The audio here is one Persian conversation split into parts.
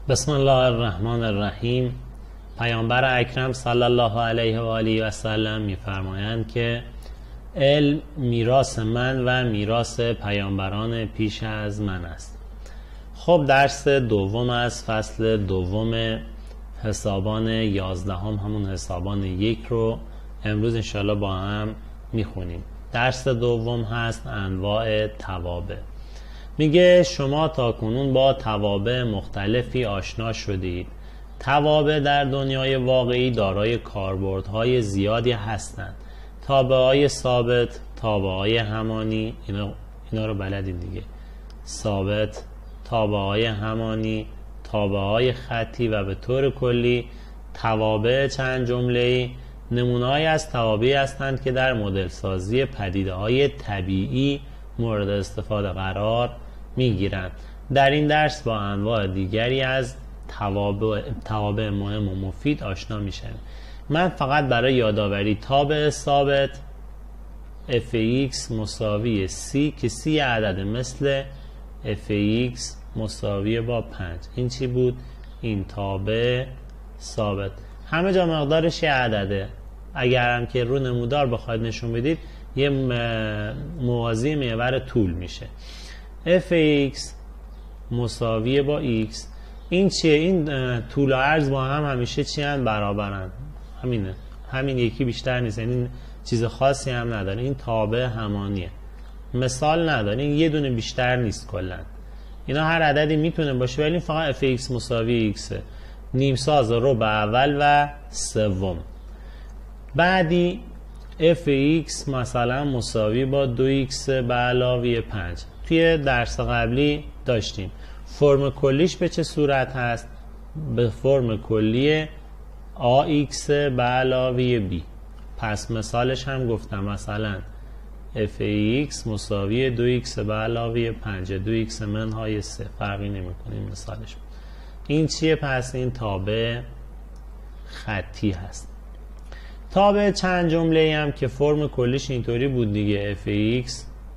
بسم الله الرحمن الرحیم. پیامبر اکرم صلی الله علیه و آله و سلم می‌فرمایند که علم میراث من و میراث پیامبران پیش از من است. خب درس دوم از فصل دوم حسابان 11 همون حسابان 1 رو امروز انشاءالله با هم میخونیم. درس دوم هست انواع توابع. میگه شما تا کنون با توابع مختلفی آشنا شدید. توابع در دنیای واقعی دارای کاربردهای زیادی هستند. تابعهای ثابت، تابعهای همانی، اینا رو بلدید دیگه. ثابت، تابعهای همانی، تابعهای خطی و به طور کلی توابع چند جمله‌ای نمونه‌ای از توابعی هستند که در مدل سازی پدیده‌های طبیعی مورد استفاده قرار میگیرند. در این درس با انواع دیگری از توابع مهم و مفید آشنا میشن. من فقط برای یادآوری تابع ثابت fx مساوی c که c عدد مثل fx مساوی با 5. این چی بود؟ این تابع ثابت. همه جا مقدارش یه عدده. اگر هم که رو نمودار بخواید نشون بدید یه موازی محور طول میشه. fx مساوی با x. این چیه؟ این طول و عرض با هم همیشه چی هن؟ برابرن. همینه، همین یکی بیشتر نیست، یعنی چیز خاصی هم نداره. این تابع همانیه، مثال نداره، این یه دونه بیشتر نیست کلا. اینا هر عددی میتونه باشه ولی فقط fx مساوی x. نیم ساز رو به اول و سوم. بعدی fx مثلا مساوی با 2x به علاوه 5. توی درس قبلی داشتیم. فرم کلیش به چه صورت هست؟ به فرم کلی ax به علاوه b. پس مثالش هم گفتم، مثلا fx مساوی 2x به علاوه 5. 2x منهای 3 فرقی نمی کنیم مثالش. این چیه؟ پس این تابع خطی هست. تابع چند جمله هم که فرم کلیش اینطوری بود دیگه. fx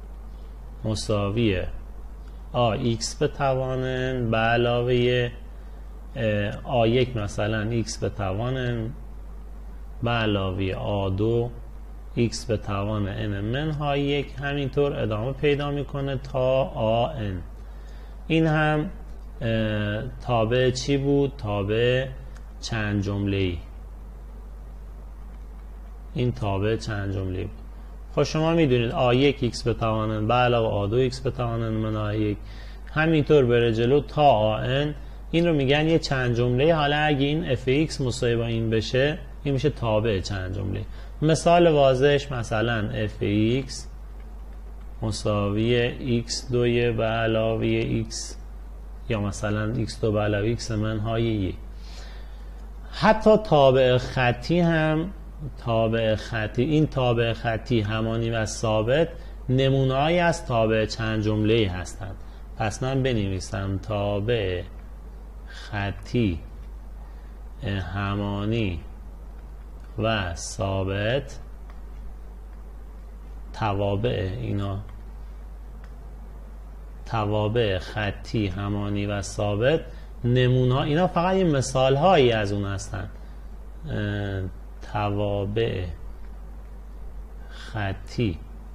مساوی ax به توان n به علاوه a1 مثلا x به توان n به علاوه a2 x به توان n منهای 1. همینطور ادامه پیدا میکنه تا an. این هم تابع چی بود؟ تابع چند جمله‌ای. این تابع چند جمله‌ای بود. خب شما میدونید a1 x به توان n به علاوه a2 x به توان n منهای 1. همینطور بره جلو تا an. این رو میگن یه چند جمله. حالا اگه این fx مساوی با این بشه، این میشه تابع چند جمله. مثال واضحش مثلا fx مساوی x2 به علاوه x یا مثلا x2 به علاوه x منهای 1. حتی تابع خطی هم این تابع خطی همانی و ثابت نمونه‌ای از تابع چند جمله‌ای هستند. پس من بنویسم تابع خطی همانی و ثابت. توابع خطی همانی و ثابت نمونه، اینا فقط یه مثال هایی از اون هستن. توابع خطی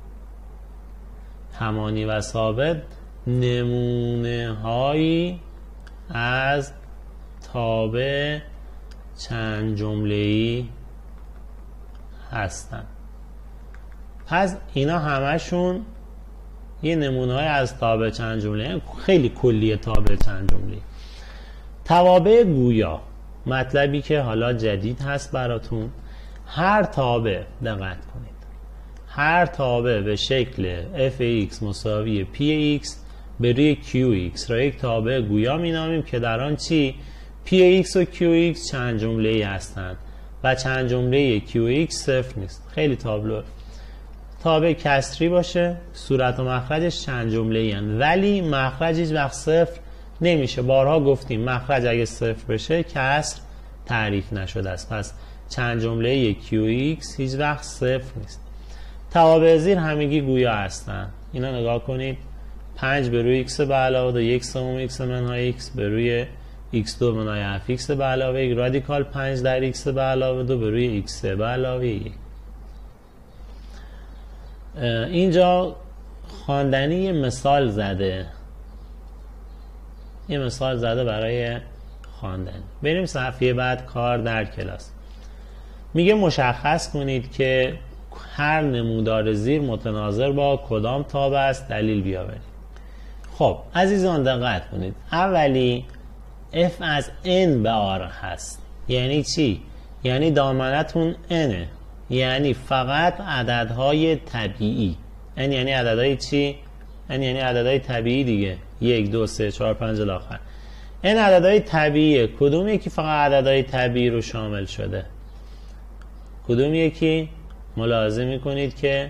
همانی و ثابت نمونه هایی از تابع چند جمله‌ای هستن. پس اینا همشون یه نمونه های از تابع چند جمله‌ای، خیلی کلیه تابع چند جمله‌ای. توابع گویا، مطلبی که حالا جدید هست براتون. هر تابع، دقت کنید، هر تابع به شکل fx مساوی px به روی qx را یک تابع گویا مینامیم که در آن چی؟ px و qx چند جمله‌ای هستند و چند جمله qx صفر نیست. خیلی تابلو. تابع کسری باشه، صورت و مخرجش چند جمله‌ای هستند ولی مخرج هیچ وقت صفر نمیشه. بارها گفتیم مخرج اگه صفر بشه کسر تعریف نشده است. پس چند جمله qx هیچ وقت صفر نیست. توابع زیر همگی گویا هستن. اینا نگاه کنید. 5 به روی x به علاوه 1 سوم x منهای x به روی x2 منهای fx به علاوه 1 رادیکال 5 در x به علاوه 2 به روی x3 به علاوه 1. اینجا خواندنی یه مثال زده، یه مثال زده برای خواندن. بریم صفحه بعد، کار در کلاس. میگه مشخص کنید که هر نمودار زیر متناظر با کدام تابع است، دلیل بیاورید. خب عزیزان دقت کنید، اولی f از n به r هست. یعنی چی؟ یعنی دامنتون n، یعنی فقط عددهای طبیعی. n یعنی عددهای چی؟ n یعنی عددهای طبیعی دیگه، 1 2 3 4 5 الی آخر. n عددهای طبیعیه. کدوم یکی فقط عددهای طبیعی رو شامل شده؟ کدوم یکی؟ ملاحظه میکنید که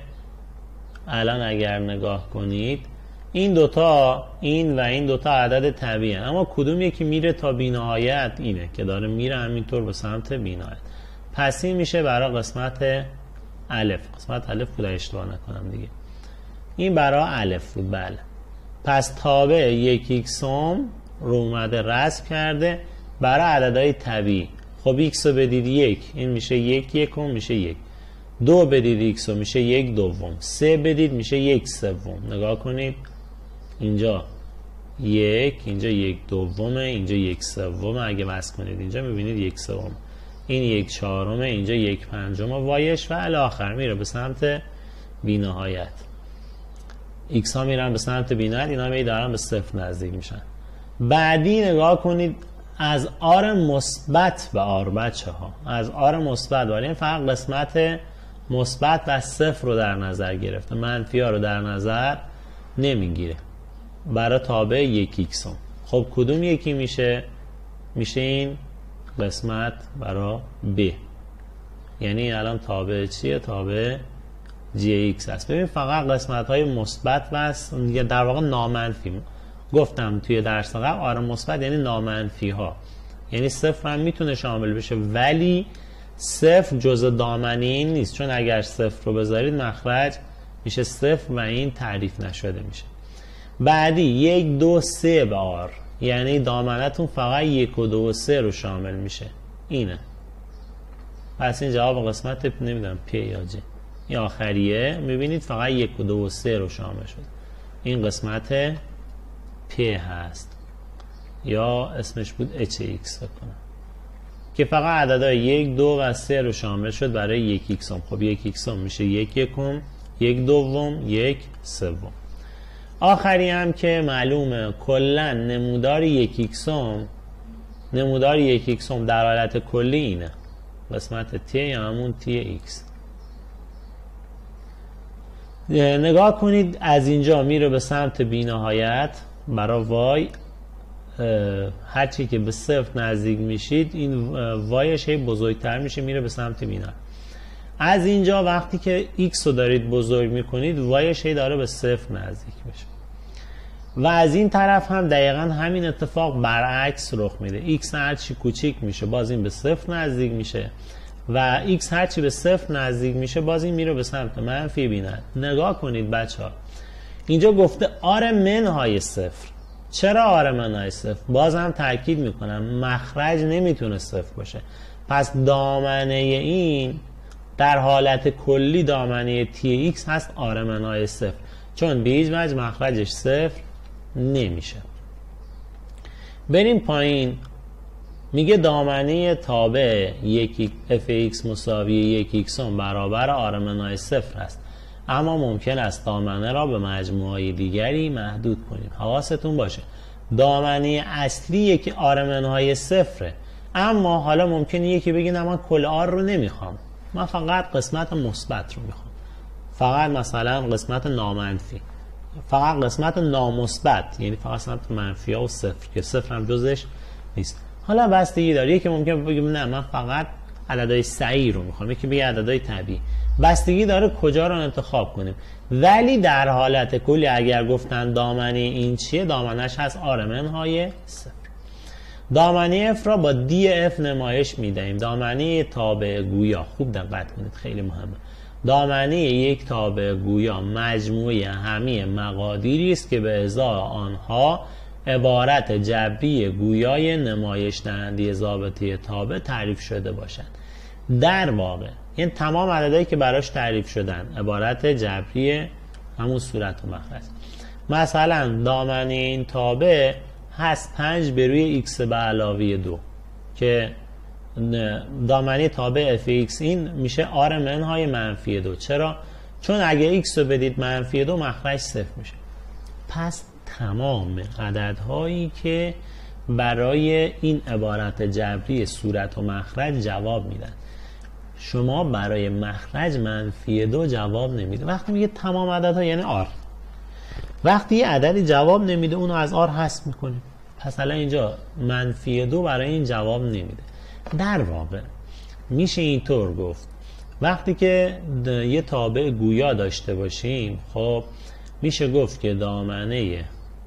الان اگر نگاه کنید این دوتا، این و این دوتا عدد طبیعی، اما کدوم یکی میره تا بی‌نهایت؟ اینه که داره میره همینطور به سمت بی‌نهایت. پس این میشه برای قسمت الف. قسمت الف بود اشتباه نکنم دیگه، این برای الف بود. بله، پس تابع یک ایکسوم رو اومده رسم کرده برای عددهای طبیعی. خب ایکس رو بدید 1، این میشه 1 یکم، میشه 1. 2 بدید ایکس رو میشه 1 دوم. 3 بدید میشه 1 سوم. نگاه کنید اینجا 1، اینجا 1 دومه، اینجا 1 سومه. اگه وصل کنید اینجا میبینید 1 سوم، این 1 چهارمه، اینجا 1 پنجمه وایش و الی آخر میره به سمت بی‌نهایت. ایکس ها میرن به سمت بی‌نهایت، اینا می دارن به صفر نزدیک میشن. بعدی نگاه کنید از آر مثبت به آر، بچه ها از آر مثبت، ولی فقط قسمت مثبت و صفر رو در نظر گرفته، منفی ها رو در نظر نمیگیره برای تابع یک ایکسوم. خب کدوم یکی میشه؟ میشه این قسمت برای ب، یعنی الان تابع چیه؟ تابع جی ایکس هست. ببین فقط قسمت های مثبت و در واقع نامنفی. گفتم توی درس قبل آر مثبت یعنی نامنفی ها، یعنی صفر هم میتونه شامل بشه، ولی صفر جزء دامنه این نیست، چون اگر صفر رو بذارید مخرج میشه صفر و این تعریف نشده میشه. بعدی 1 2 3 به آر، یعنی دامنتون فقط 1 و 2 و 3 رو شامل میشه، اینه. پس این جواب قسمت نمیدونم پی یا جی، این آخریه. میبینید فقط 1 و 2 و 3 رو شامل شد، این قسمت پی هست، یا اسمش بود اچ ایکس کنم، که فقط عددهای 1 2 و 3 رو شامل شد برای 1 ایکسوم. خب 1 ایکسوم میشه 1 یکم، 1 دوم، 1 سوم. آخری هم که معلومه کلا نمودار 1 ایکسوم، نمودار 1 ایکسوم در حالت کلی اینه، قسمت تی یا همون تی ایکس. نگاه کنید از اینجا میره به سمت بی‌نهایت برای وای. هرچی که به صفر نزدیک میشید این وایش هی بزرگتر میشه، میره به سمت بی‌نهایت. از اینجا وقتی که ایکس رو دارید بزرگ میکنید وایش هی داره به صفر نزدیک میشه، و از این طرف هم دقیقا همین اتفاق برعکس رخ میده. ایکس هرچی کوچیک میشه باز این به صفر نزدیک میشه، و ایکس هرچی به صفر نزدیک میشه باز این میره به سمت منفی بی‌نهایت. نگاه کنید بچه ها، اینجا گفته آر منهای صفر. چرا آر منهای صفر؟ باز هم تاکید میکنم مخرج نمیتونه صفر باشه، پس دامنه این در حالت کلی دامنه تی ایکس هست آر منهای صفر، چون به هیچ وجه مخرجش صفر نمیشه. بریم پایین. میگه دامنه تابع یک اف ایکس مساوی یک ایکسون برابر آر منهای صفر است، اما ممکن است دامنه را به مجموعه دیگری محدود کنیم. حواستون باشه دامنه اصلی یکی آر منهای صفره، اما حالا ممکنه یکی بگه نه من کل آر رو نمیخوام، من فقط قسمت مثبت رو میخوام، فقط مثلا قسمت نامنفی، فقط قسمت نامثبت، یعنی فقط قسمت منفی ها و صفر که صفر هم جزش نیست. حالا بستگی داره، یکی ممکنه بگه نه من فقط عددهای صحیح رو میخوام، یکی بگه عددهای طبیعی. بستگی داره کجا رو انتخاب کنیم، ولی در حالت کلی اگر گفتن دامنه این چیه، دامنش هست آر منهای صفر. دامنه اف را با دی اف نمایش میدهیم. دامنه تابع گویا، خوب دقت کنید خیلی مهمه، دامنه یک تابع گویا مجموعه همه مقادیری است که به ازای آنها عبارت جبری گویای نمایش دهنده ضابطه تابع تعریف شده باشند. در واقع یعنی تمام عددهایی که براش تعریف شدن عبارت جبری همون صورت و مخرج. مثلا دامنه این تابع هست 5 به روی x به علاوه 2 که دامنه تابع f(x) این میشه r منهای منفی 2. چرا؟ چون اگه x رو بدید منفی 2 مخرج 0 میشه. پس تمام عددهایی که برای این عبارت جبری صورت و مخرج جواب میدن، شما برای مخرج منفی 2 جواب نمیده. وقتی میگه تمام عددها یعنی r، وقتی یه عددی جواب نمیده اونو از r حذف میکنیم. پس الان اینجا منفی 2 برای این جواب نمیده. در واقع میشه اینطور گفت وقتی که یه تابع گویا داشته باشیم، خب میشه گفت که دامنه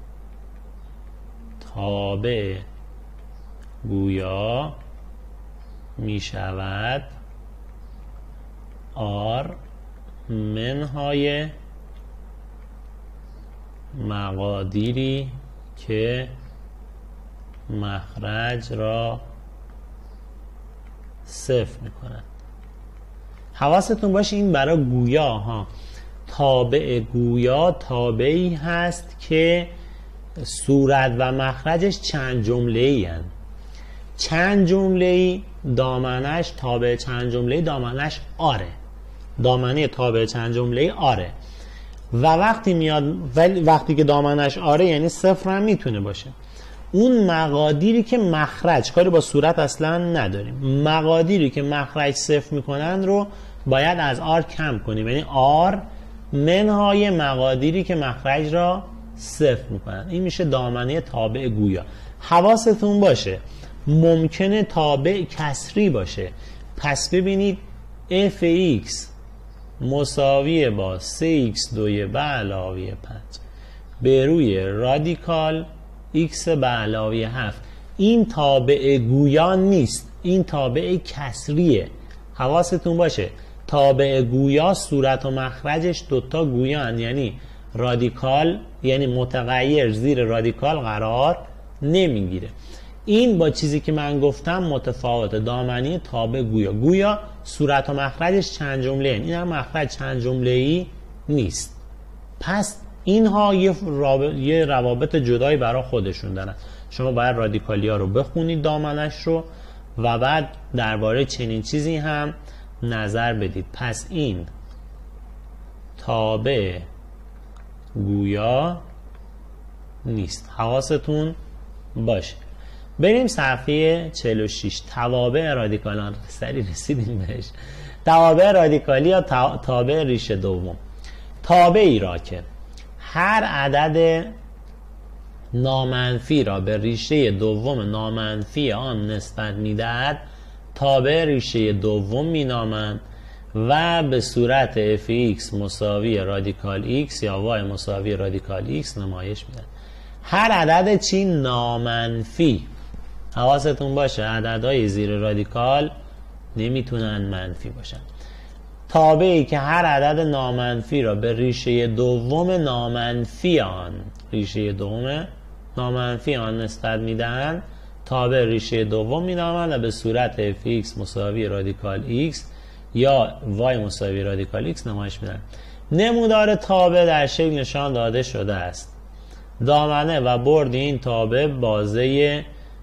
تابع گویا میشود r منهای مقادیری که مخرج را صفر میکنند. حواستون باشه این برای گویا ها. تابع گویا تابعی هست که صورت و مخرجش چند جمله‌ای هستند. چند جمله‌ای دامنش تابع چند جمله‌ای دامنش آره. دامنه تابع چند جمله‌ای آره. و وقتی میاد وقتی که دامنش آره یعنی صفر هم میتونه باشه. اون مقادیری که مخرج، کاری با صورت اصلا نداریم، مقادیری که مخرج صفر میکنن رو باید از آر کم کنیم، یعنی آر منهای مقادیری که مخرج را صفر میکنن. این میشه دامنه تابع گویا. حواستون باشه ممکنه تابع کسری باشه. پس ببینید f(x) مساوی با 3x2 به علاوه 5 به روی رادیکال x به علاوه 7. این تابع گویا نیست، این تابع کسریه. حواستون باشه تابع گویا صورت و مخرجش دوتا گویان، یعنی رادیکال، یعنی متغیر زیر رادیکال قرار نمیگیره. این با چیزی که من گفتم متفاوته. دامنه تابع گویا، گویا صورت و مخرجش چند جمله، این هم مخرج چند جمله‌ای نیست. پس اینها یه روابط جدایی برای خودشون دارن. شما باید رادیکالی ها رو بخونید دامنش رو و بعد درباره چنین چیزی هم نظر بدید. پس این تابع گویا نیست. حواستون باشه. بریم صفحه 46. توابع رادیکالان. سری رسیدیم بهش. توابع رادیکالی یا تابع ریشه دوم. تابعی را که هر عدد نامنفی را به ریشه دوم نامنفی آن نسبت میدهد تابع ریشه دوم مینامند و به صورت f(x) مساوی رادیکال x یا y مساوی رادیکال x نمایش میدن. هر عدد چی؟ نامنفی. حواستون باشه عددهای زیر رادیکال نمیتونن منفی باشن. تابعی که هر عدد نامنفی را به ریشه دوم نامنفی آن نسبت میدهند تابع ریشه دوم مینامند و به صورت f(x) مساوی رادیکال x یا y مساوی رادیکال x نمایش میدن. نمودار تابع در شکل نشان داده شده است. دامنه و برد این تابع بازه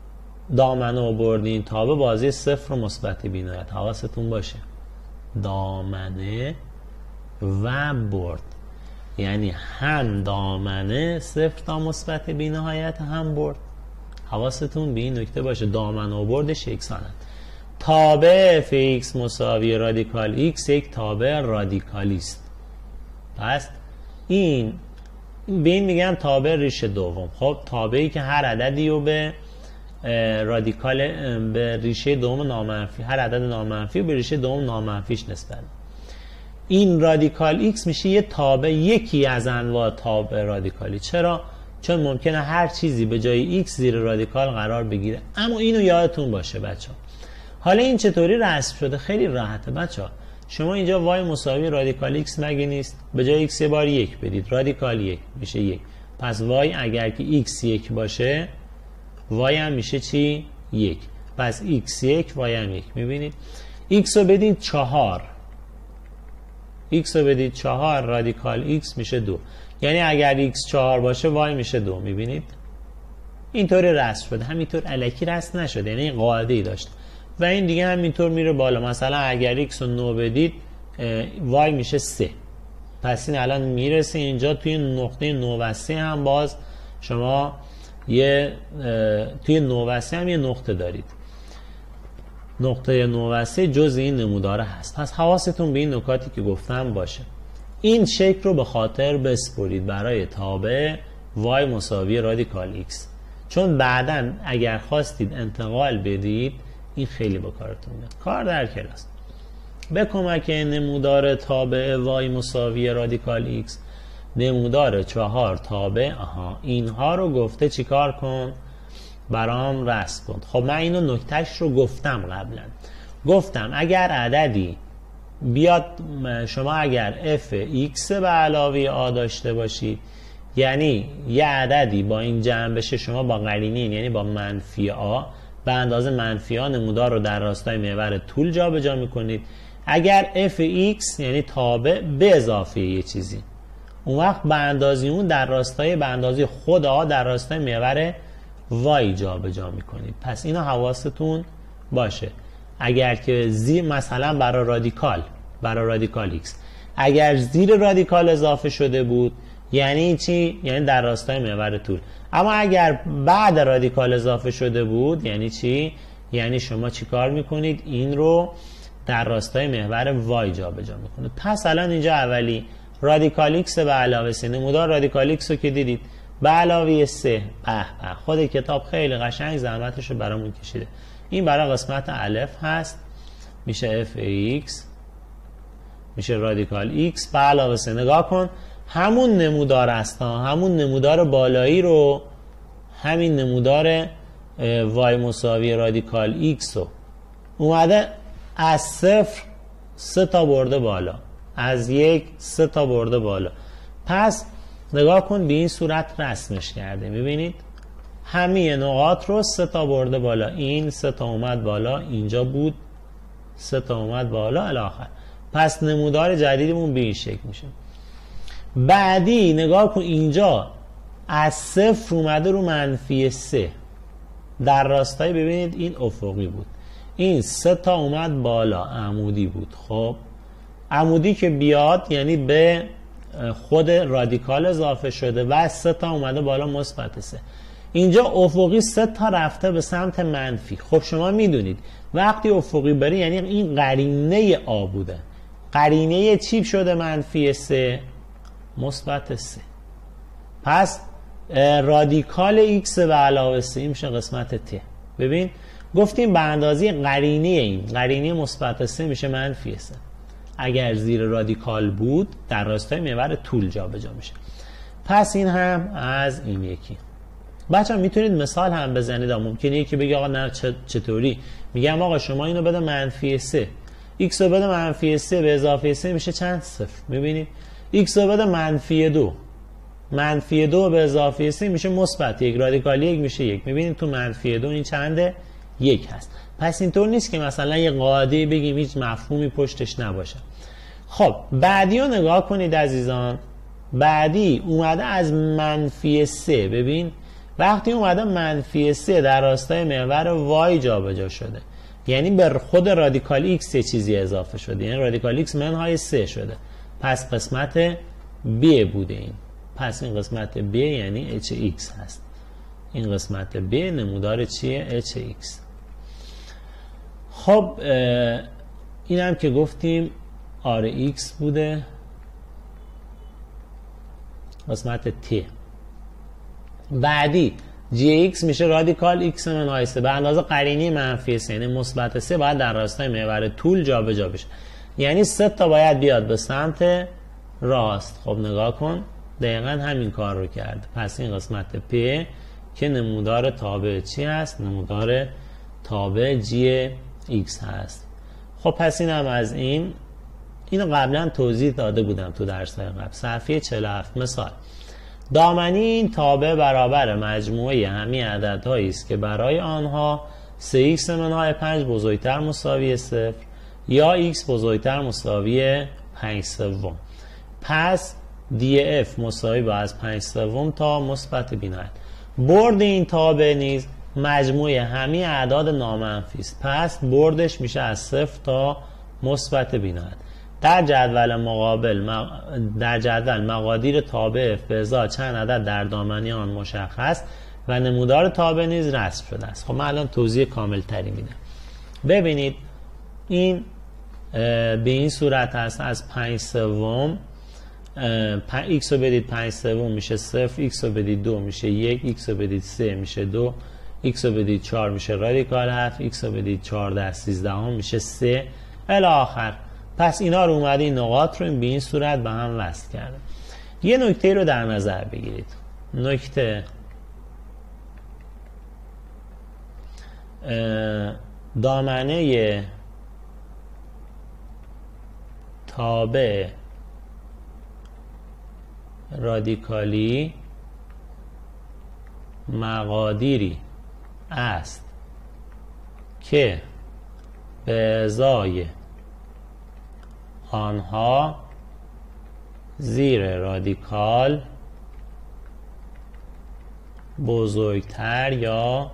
صفر و مثبت بینهایت. حواستون باشه دامنه و برد یعنی هم دامنه صفر تا مثبت بینهایت هم برد. حواستون به این نکته باشه دامنه و بردش یکسانند. تابع f(x) مساوی رادیکال x یک تابع رادیکالی است. پس این به این میگن تابع ریشه دوم. خب تابعی که هر عددی رو به به ریشه دوم نامنفی، هر عدد نامنفی به ریشه دوم نامنفیش نسبت. این رادیکال x میشه یه تابع، یکی از انواع تابع رادیکالی. چرا؟ چون ممکنه هر چیزی به جای x زیر رادیکال قرار بگیره. اما اینو یادتون باشه بچه ها. حالا این چطوری رسم شده؟ خیلی راحته بچه ها. شما اینجا y مساوی رادیکال x مگه نیست؟ به جای x یه بار 1 بدید، رادیکال 1 میشه 1. پس y اگر که x 1 باشه y هم میشه چی؟ 1. پس x 1 y هم 1. میبینید x رو بدید 4، x رو بدید 4 رادیکال x میشه 2. یعنی اگر x 4 باشه y میشه 2. میبینید اینطوری رسم شده، همینطور الکی رسم نشده، یعنی قاعده ای داشت و این دیگه همینطور میره بالا. مثلا اگر x رو 9 بدید y میشه 3. پس این الان میرسه اینجا توی نقطه 9 و 3 هم باز شما توی 9 و 3 هم یه نقطه دارید. نقطه 9 و 3 جز این نموداره هست. پس حواستون به این نکاتی که گفتم باشه. این شکل رو به خاطر بسپرید برای تابع y مساوی رادیکال x، چون بعداً اگر خواستید انتقال بدید این خیلی با کارتون میاد. کار در کلاس. به کمک نمودار تابع y مساوی رادیکال x، نمودار 4 تابع اینها رو گفته چیکار کن؟ برام رسم کن. خب من اینو نکتهش رو گفتم قبلا، گفتم اگر عددی بیاد، شما اگر f x به علاوه a داشته باشید، یعنی یه عددی با این جمع بشه، شما با قرینه یعنی با منفی a به اندازه منفی a نمودار رو در راستای محور طول جابجا میکنید. اگر f x یعنی تابع به اضافه یه چیزی، اون وقت به اندازه اون در راستای به اندازه خود a در راستای محور y جابجا میکنید. پس اینا حواستون باشه. اگر که زیر مثلا برای رادیکال x اگر زیر رادیکال اضافه شده بود یعنی چی؟ یعنی در راستای محور طول. اما اگر بعد رادیکال اضافه شده بود یعنی چی؟ یعنی شما چی کار میکنید؟ این رو در راستای محور y جابجا میکنید. پس الان اینجا اولی رادیکال x به علاوه 3، نمودار رادیکال x رو که دیدید به علاوه 3. خود کتاب خیلی قشنگ زحمتش رو برامون کشیده. این برای قسمت الف هست، میشه f x میشه رادیکال x به علاوه 3. نگاه کن همون نمودار است، همون نمودار بالایی رو، همین نمودار y مساوی رادیکال x رو اومده از 0 3 تا برده بالا، از 1 3 تا برده بالا. پس نگاه کن به این صورت رسمش کرده. میبینید همه نقاط رو 3 تا برده بالا، این 3 تا اومد بالا، اینجا بود 3 تا اومد بالا الاخر. پس نمودار جدیدمون به این شکل میشه. بعدی نگاه کن اینجا از 0 اومده رو منفی 3 در راستای، ببینید این افقی بود، این 3 تا اومد بالا عمودی بود. خب عمودی که بیاد یعنی به خود رادیکال اضافه شده و 3 تا اومده بالا مثبت 3. اینجا افقی 3 تا رفته به سمت منفی. خب شما میدونید وقتی افقی بره یعنی این قرینه آ بوده، قرینه چی شده؟ منفی 3 مثبت 3. پس رادیکال x به علاوه 3 میشه قسمت ت. ببین گفتیم به اندازه قرینه، این قرینه مثبت 3 میشه منفی 3. اگر زیر رادیکال بود در راستای محور طول جابجا میشه. پس این هم از این یکی. بچه‌ها میتونید مثال هم بزنید. ممکنه یکی بگه آقا نه چطوری؟ میگم آقا شما اینو بده منفی 3، x رو بده منفی 3 به اضافه 3 میشه چند؟ 0. میبینید x رو بده منفی 2، منفی 2 به اضافه 3 میشه مثبت 1، رادیکال 1 میشه 1. میبینید تو منفی 2 این چنده؟ 1 هست. پس اینطور نیست که مثلا یه قاعده بگیم هیچ مفهومی پشتش نباشه. خب بعدی رو نگاه کنید عزیزان. بعدی اومده از منفی 3. ببین وقتی اومده منفی 3 در راستای محور y جابجا شده یعنی به خود رادیکال x یه چیزی اضافه شده، یعنی رادیکال x منهای 3 شده. پس قسمت b بوده این. پس این قسمت b یعنی hx هست. این قسمت b نمودار چیه؟ hx. خب این هم که گفتیم rx بوده، قسمت t. بعدی gx میشه رادیکال x منهای 3 به اندازه قرینه منفی 3 یعنی مثبت 3 باید در راستای محور طول جابجا بشه، یعنی 3 تا باید بیاد به سمت راست. خب نگاه کن دقیقا همین کار رو کرد. پس این قسمت p که نمودار تابع چی هست؟ نمودار تابع gx هست. خب پس این هم از اینو قبلا توضیح داده بودم تو درس‌های قبل. صفحه 47 مثال دامنی این تابع برابر مجموعه همه عددهایی است که برای آنها 3x منهای 5 بزرگتر مساوی 0 یا x بزرگتر مساوی 5/3. پس df مساوی با از 5/3 تا مثبت بی‌نهایت. برد این تابع نیز مجموعه همه اعداد نامنفی است. پس بردش میشه از 0 تا مثبت بی‌نهایت. در جدول مقادیر تابع f به ازای چند عدد در دامنه آن مشخص و نمودار تابع نیز رسم شده است. خب من الان توضیح کامل تری میدم. ببینید این به این صورت هست. از 5/3 x رو بدید 5/3 میشه 0، x رو بدید 2 میشه 1، x رو بدید 3 میشه 2، x رو بدید 4 میشه رادیکال 7، x رو بدید 14/13 میشه 3 الی آخر. پس اینا رو اومده این نقاط رو به این صورت به هم وصل کرده. یه نکته رو در نظر بگیرید. نکته دامنه تابع رادیکالی مقادیری است که به ازای آنها زیر رادیکال بزرگتر یا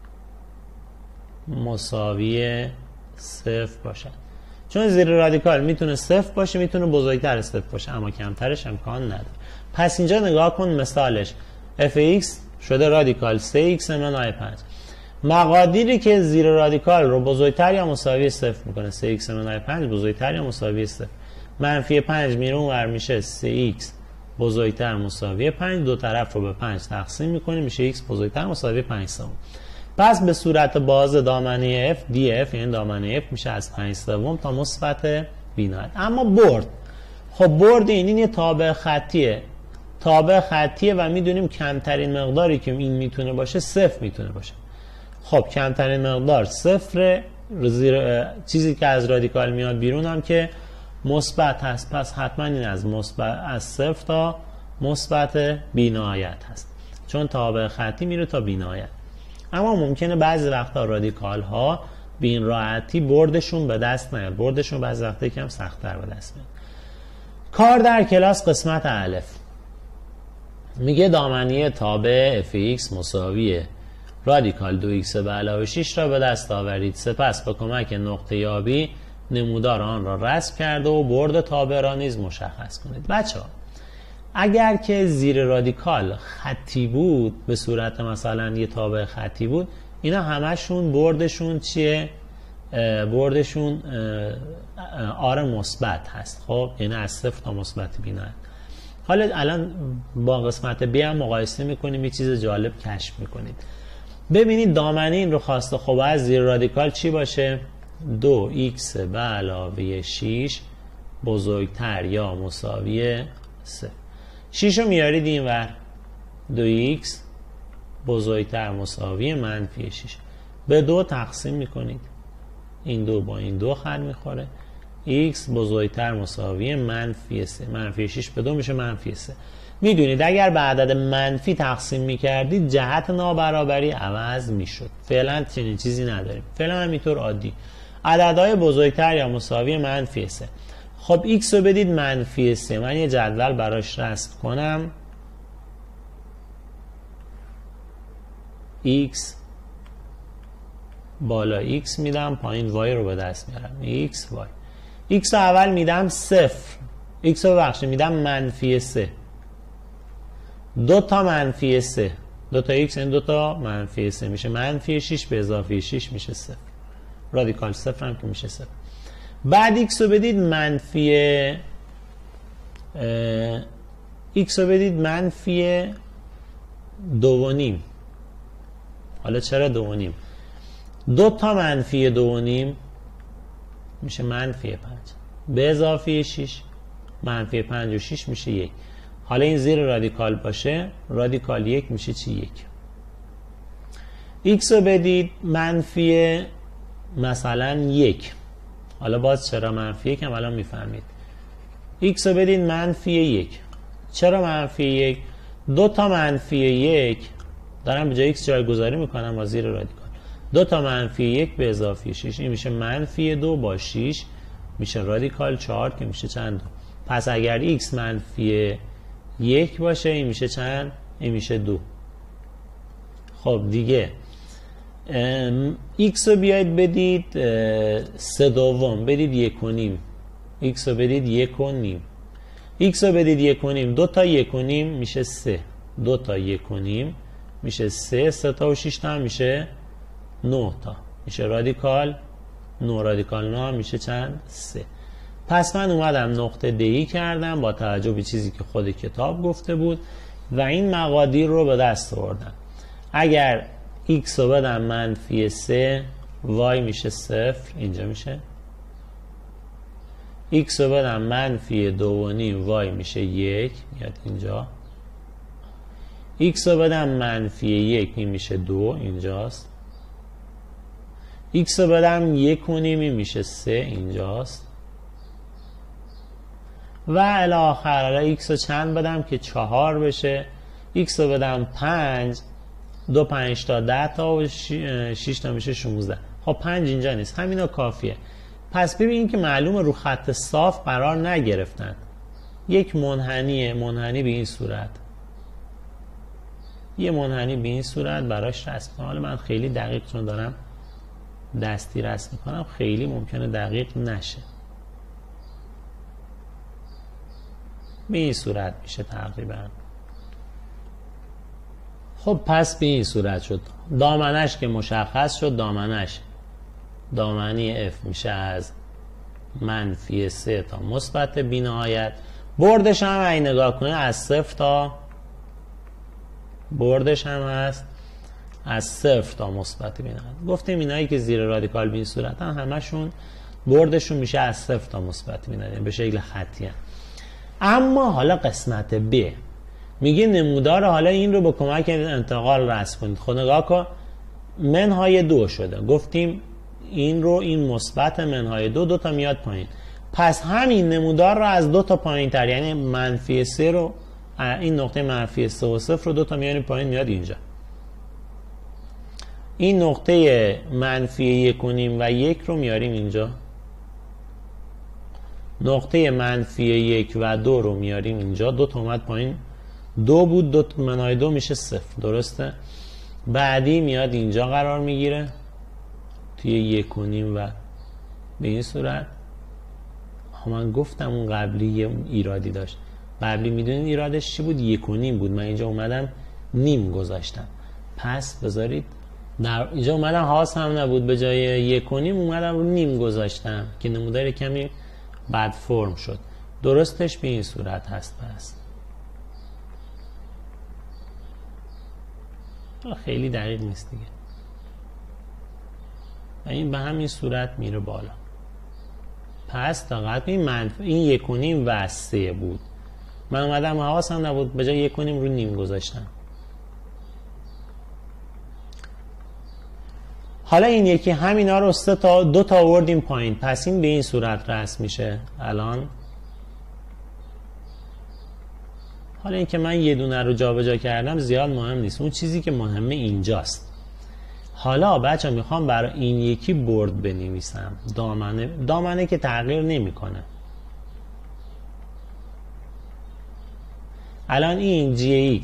مساوی 0 باشد. چون زیر رادیکال میتونه 0 باشه، میتونه بزرگتر 0 باشه، اما کمترش امکان نداره. پس اینجا نگاه کن مثالش fx شده رادیکال 3x منهای 5. مقادیری که زیر رادیکال رو بزرگتر یا مساوی 0 میکنه 3x منهای 5 بزرگتر یا مساوی 0. منفی 5 میره اونور میشه 3x بزرگتر مساوی 5، دو طرف رو به 5 تقسیم میکنیم میشه x بزرگتر مساوی 5/3. پس به صورت باز دامنه f df یعنی دامنه f میشه از 5/3 تا مثبت بی‌نهایت. اما برد، خب برد این یه تابع خطیه و میدونیم کمترین مقداری که این میتونه باشه 0 میتونه باشه. خب کمترین مقدار 0 زیر چیزی که از رادیکال میاد بیرون هم که مثبت هست. پس حتما این از 0 تا مثبت بی‌نهایت هست، چون تابع خطی میره تا بی‌نهایت. اما ممکنه بعضی وقتا رادیکال ها به این راحتی بردشون به دست نیاد، بردشون بعضی وقتا یکم سخت‌تر به دست میاد. کار در کلاس قسمت الف میگه دامنه تابع fx مساوی رادیکال 2x به علاوه 6 را به دست آورید. سپس با کمک نقطه یابی نمودار آن را رسم کرده و برد تابع را نیز مشخص کنید. بچه‌ها اگر که زیر رادیکال خطی بود، به صورت مثلا یه تابع خطی بود، اینا همشون بردشون چیه؟ بردشون آر مثبت هست. خب یعنی از 0 تا مثبت بی‌نهایت. حالا الان با قسمت B هم مقایسه میکنیم، یه چیز جالب کشف میکنید. ببینید دامنه این رو خواسته خب از زیر رادیکال چی باشه؟ 2x به علاوه 6 بزرگتر یا مساوی 0. 6 رو میارید این ور، 2x بزرگتر مساوی منفی 6 به 2 تقسیم میکنید. این 2 با این 2 خط میخوره. x بزرگتر مساوی منفی 3. منفی 6 به 2 میشه منفی 3. میدونید اگر به عدد منفی تقسیم میکردید جهت نابرابری عوض میشد. فعلا چنین چیزی نداریم، فعلا همینطور عادی عددهای بزرگتر یا مساوی منفی 3. خب x رو بدید منفی 3. من یه جدول براش رسم کنم. x بالا x میدم، پایین y رو به دست میارم. x رو اول میدم 0، x رو بخش میدم منفی 3. 2 تا منفی 3، 2 تا x یعنی 2 تا منفی 3 میشه منفی 6 به اضافه 6 میشه 0. رادیکال 0 هم که میشه 0. بعد x رو بدید منفی x رو بدید منفی 2.5. حالا چرا 2.5؟ 2 تا منفی 2.5 میشه منفی 5 به اضافه 6 منفی 5 و 6 میشه 1. حالا این زیر رادیکال باشه، رادیکال 1 میشه چی؟ 1. x رو بدید منفی مثلا 1. حالا باز چرا منفی 1 هم الان میفهمید. x رو بدید منفی 1. چرا منفی 1؟ 2 تا منفی 1 دارم به جای x جایگذاری میکنم با زیر رادیکال. 2 تا منفی 1 به اضافه 6 این میشه منفی 2 با 6 میشه رادیکال 4 که میشه چند؟ پس اگر x منفی 1 باشه این میشه چند؟ این میشه 2. خب دیگه x رو بیاید بدید 3/2 بدید 1.5 x رو بدید 1.5 x رو بدید 1.5 2 تا 1.5 میشه 3 2 تا 1.5 میشه 3 3 تا و 6 تا میشه 9 تا میشه رادیکال 9 رادیکال 9 میشه چند؟ 3. پس من اومدم نقطه دی کردم با توجه به چیزی که خود کتاب گفته بود و این مقادیر رو به دست آوردم. اگر x رو بدم منفی 3 y میشه 0 اینجا میشه. x رو بدم منفی 2.5 y میشه 1 میاد اینجا. x رو بدم منفی 1 این میشه 2 اینجاست. x رو بدم 1.5 این میشه 3 اینجاست. و الی آخر حالا x رو چند بدم که 4 بشه. x رو بدم 5 2 5 تا 10 تا و 6 تا میشه 16. خب 5 اینجا نیست همینا کافیه. پس ببینید که معلومه رو خط صاف قرار نگرفتن. یک منحنی به این صورت یه منحنی به این صورت براش رسم کنم. حالا من خیلی دقیق چون دارم دستی رسم میکنم خیلی ممکنه دقیق نشه. به این صورت میشه تقریبا. خب پس به این صورت شد. دامنش که مشخص شد دامنی f میشه از منفی 3 تا مثبت بی نهایت. بردش هم اگه نگاه کنه از 0 تا بردش هم هست از 0 تا مثبت بی نهایت. گفتیم اینایی که زیر رادیکال به این صورتن همشون بردشون میشه از 0 تا مثبت بی نهایت به شکل خطی هم. اما حالا قسمت ب میگه نمودار حالا این رو با کمک انتقال رسم کنید. خود نگاه کن منهای 2 شده. گفتیم این رو این مثبت منهای 2 تا میاد پایین. پس همین نمودار رو از 2 تا پایین تر یعنی منفی 3 رو این نقطه منفی 3 و 0 رو 2 تا میاریم پایین میاد اینجا. این نقطه منفی 1.5 و 1 رو میاریم اینجا. نقطه منفی 1 و 2 رو میاریم اینجا. 2 تا اومد پایین 2 بود 2 منهای 2 میشه 0 درسته. بعدی میاد اینجا قرار میگیره توی 1.5 و به این صورت. من گفتم اون قبلی یه ایرادی داشت. قبلی میدونید ایرادش چی بود؟ 1.5 بود. من اینجا اومدم نیم گذاشتم. پس بذارید در اینجا اومدم حواس هم نبود به جای 1.5 اومدم رو نیم گذاشتم که نمودار کمی بد فرم شد. درستش به این صورت هست. پس خیلی دقیق نیست دیگه. این به همین صورت میره بالا. پس فقط این 1.5 و 3 بود. من اومدم حواسم نبود به جای 1.5 رو نیم گذاشتم. حالا این یکی همینا رو 2 تا آوردیم پایین. پس این به این صورت رسم میشه. الان حالا این که من یه دونه رو جابجا کردم زیاد مهم نیست. اون چیزی که مهمه اینجاست. حالا بچه‌ها میخوام برای این یکی برد بنویسم. دامنه که تغییر نمیکنه. الان این gx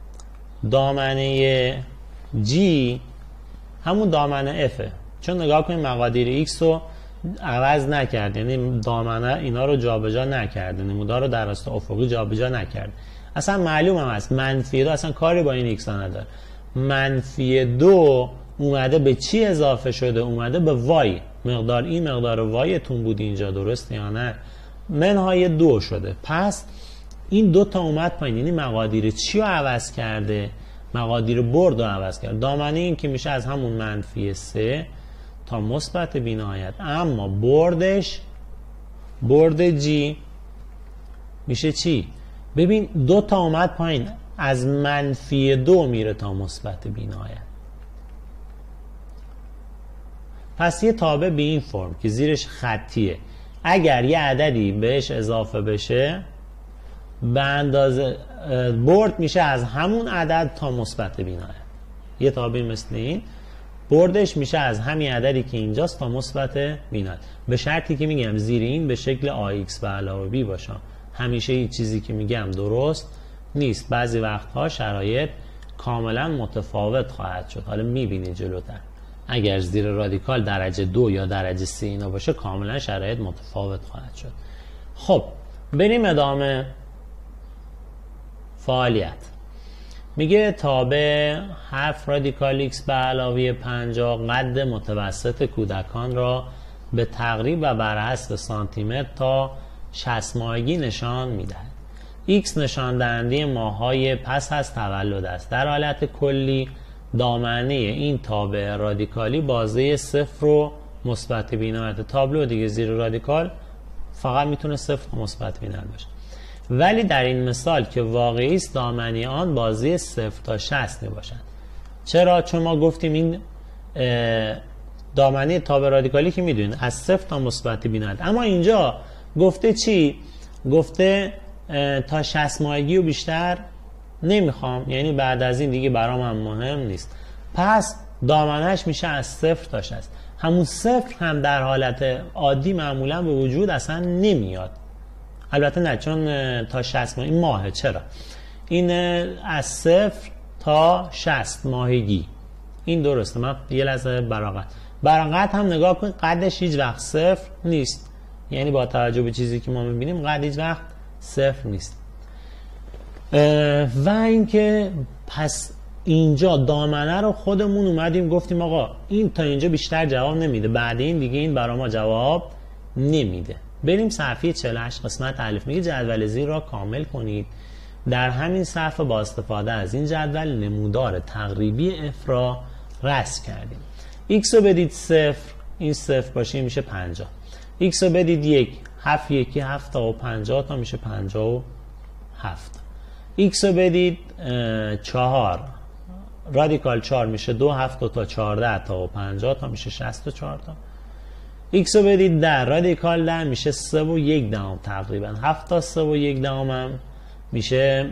دامنه g همون دامنه f چون نگاه کنید مقادیر x رو عوض نکرد یعنی دامنه اینا رو جابجا نکرده نمودار رو در راستای افقی جابجا نکرد. اصلا معلومه هست منفی 2 اصلا کاری با این x نداره. منفی 2 اومده به چی اضافه شده؟ اومده به y. مقدار این مقدار y تون بود اینجا درسته یا نه؟ منهای 2 شده. پس این 2 تا اومد پایین یعنی مقادیر چی رو عوض کرده؟ مقادیر برد رو عوض کرد. دامنه این که میشه از همون منفی 3 تا مثبت بی نهایت. اما برد g میشه چی؟ ببین 2 تا اومد پایین از منفی 2 میره تا مثبت بی نهایت. پس یه تابع به این فرم که زیرش خطیه اگر یه عددی بهش اضافه بشه به اندازه برد میشه از همون عدد تا مثبت بینایت. یه تعبیر مثل این، بردش میشه از همین عددی که اینجاست تا مثبت بینایت، به شرطی که میگم زیر این به شکل AX به علاوه B باشه. همیشه این چیزی که میگم درست نیست، بعضی وقتها شرایط کاملا متفاوت خواهد شد. حالا میبینید جلوتر اگر زیر رادیکال درجه 2 یا درجه 3 اینا باشه کاملا شرایط متفاوت خواهد شد. خب بریم ادامه فعالیت. میگه تابع 7 رادیکال x به علاوه 50 قد متوسط کودکان را به تقریب و بر حسب سانتیمتر تا 60 ماهگی نشان میدهد. x نشان دهنده ماه‌های پس از تولد است. در حالت کلی دامنه این تابع رادیکالی بازه 0 و مثبت بینایت. تابلو دیگه زیر رادیکال فقط میتونه 0 و مثبت بینایت باشه، ولی در این مثال که واقعی است دامنه آن بازه 0 تا 60 میباشد. چرا؟ چون ما گفتیم این دامنه تابع رادیکالی که میدونید از 0 تا مثبت بینایت، اما اینجا گفته چی؟ گفته تا 60 ماهگی و بیشتر نمیخوام، یعنی بعد از این دیگه برام هم مهم نیست. پس دامنهش میشه از 0 تا 60. همون 0 هم در حالت عادی معمولا به وجود اصلا نمیاد. البته نه، چون تا 60 ماه این ماهه. چرا؟ این از 0 تا 60 ماهگی این درسته. من یه لحظه براغت هم نگاه کن، قدش هیچ وقت 0 نیست، یعنی با توجه به چیزی که ما میبینیم قد هیچ وقت 0 نیست. و اینکه پس اینجا دامنه رو خودمون اومدیم گفتیم آقا این تا اینجا بیشتر جواب نمیده، بعد این دیگه این برای ما جواب نمیده. بریم صفحه 48 قسمت الف. میگه جدول زیر را کامل کنید. در همین صفحه با استفاده از این جدول نمودار تقریبی f را رسم کردیم. x رو بدید 0، این 0 باشه میشه 50. x رو بدید 1، 7 1 7 تا و 50 تا میشه 57. x رو بدید 4، رادیکال 4 میشه 2، 7 تا 14 تا و 50 تا میشه 64 تا. x رو بدید 10، رادیکال 10 میشه 3 و 1 دهم تقریبا. 7 تا 3 و 1 دهم هم میشه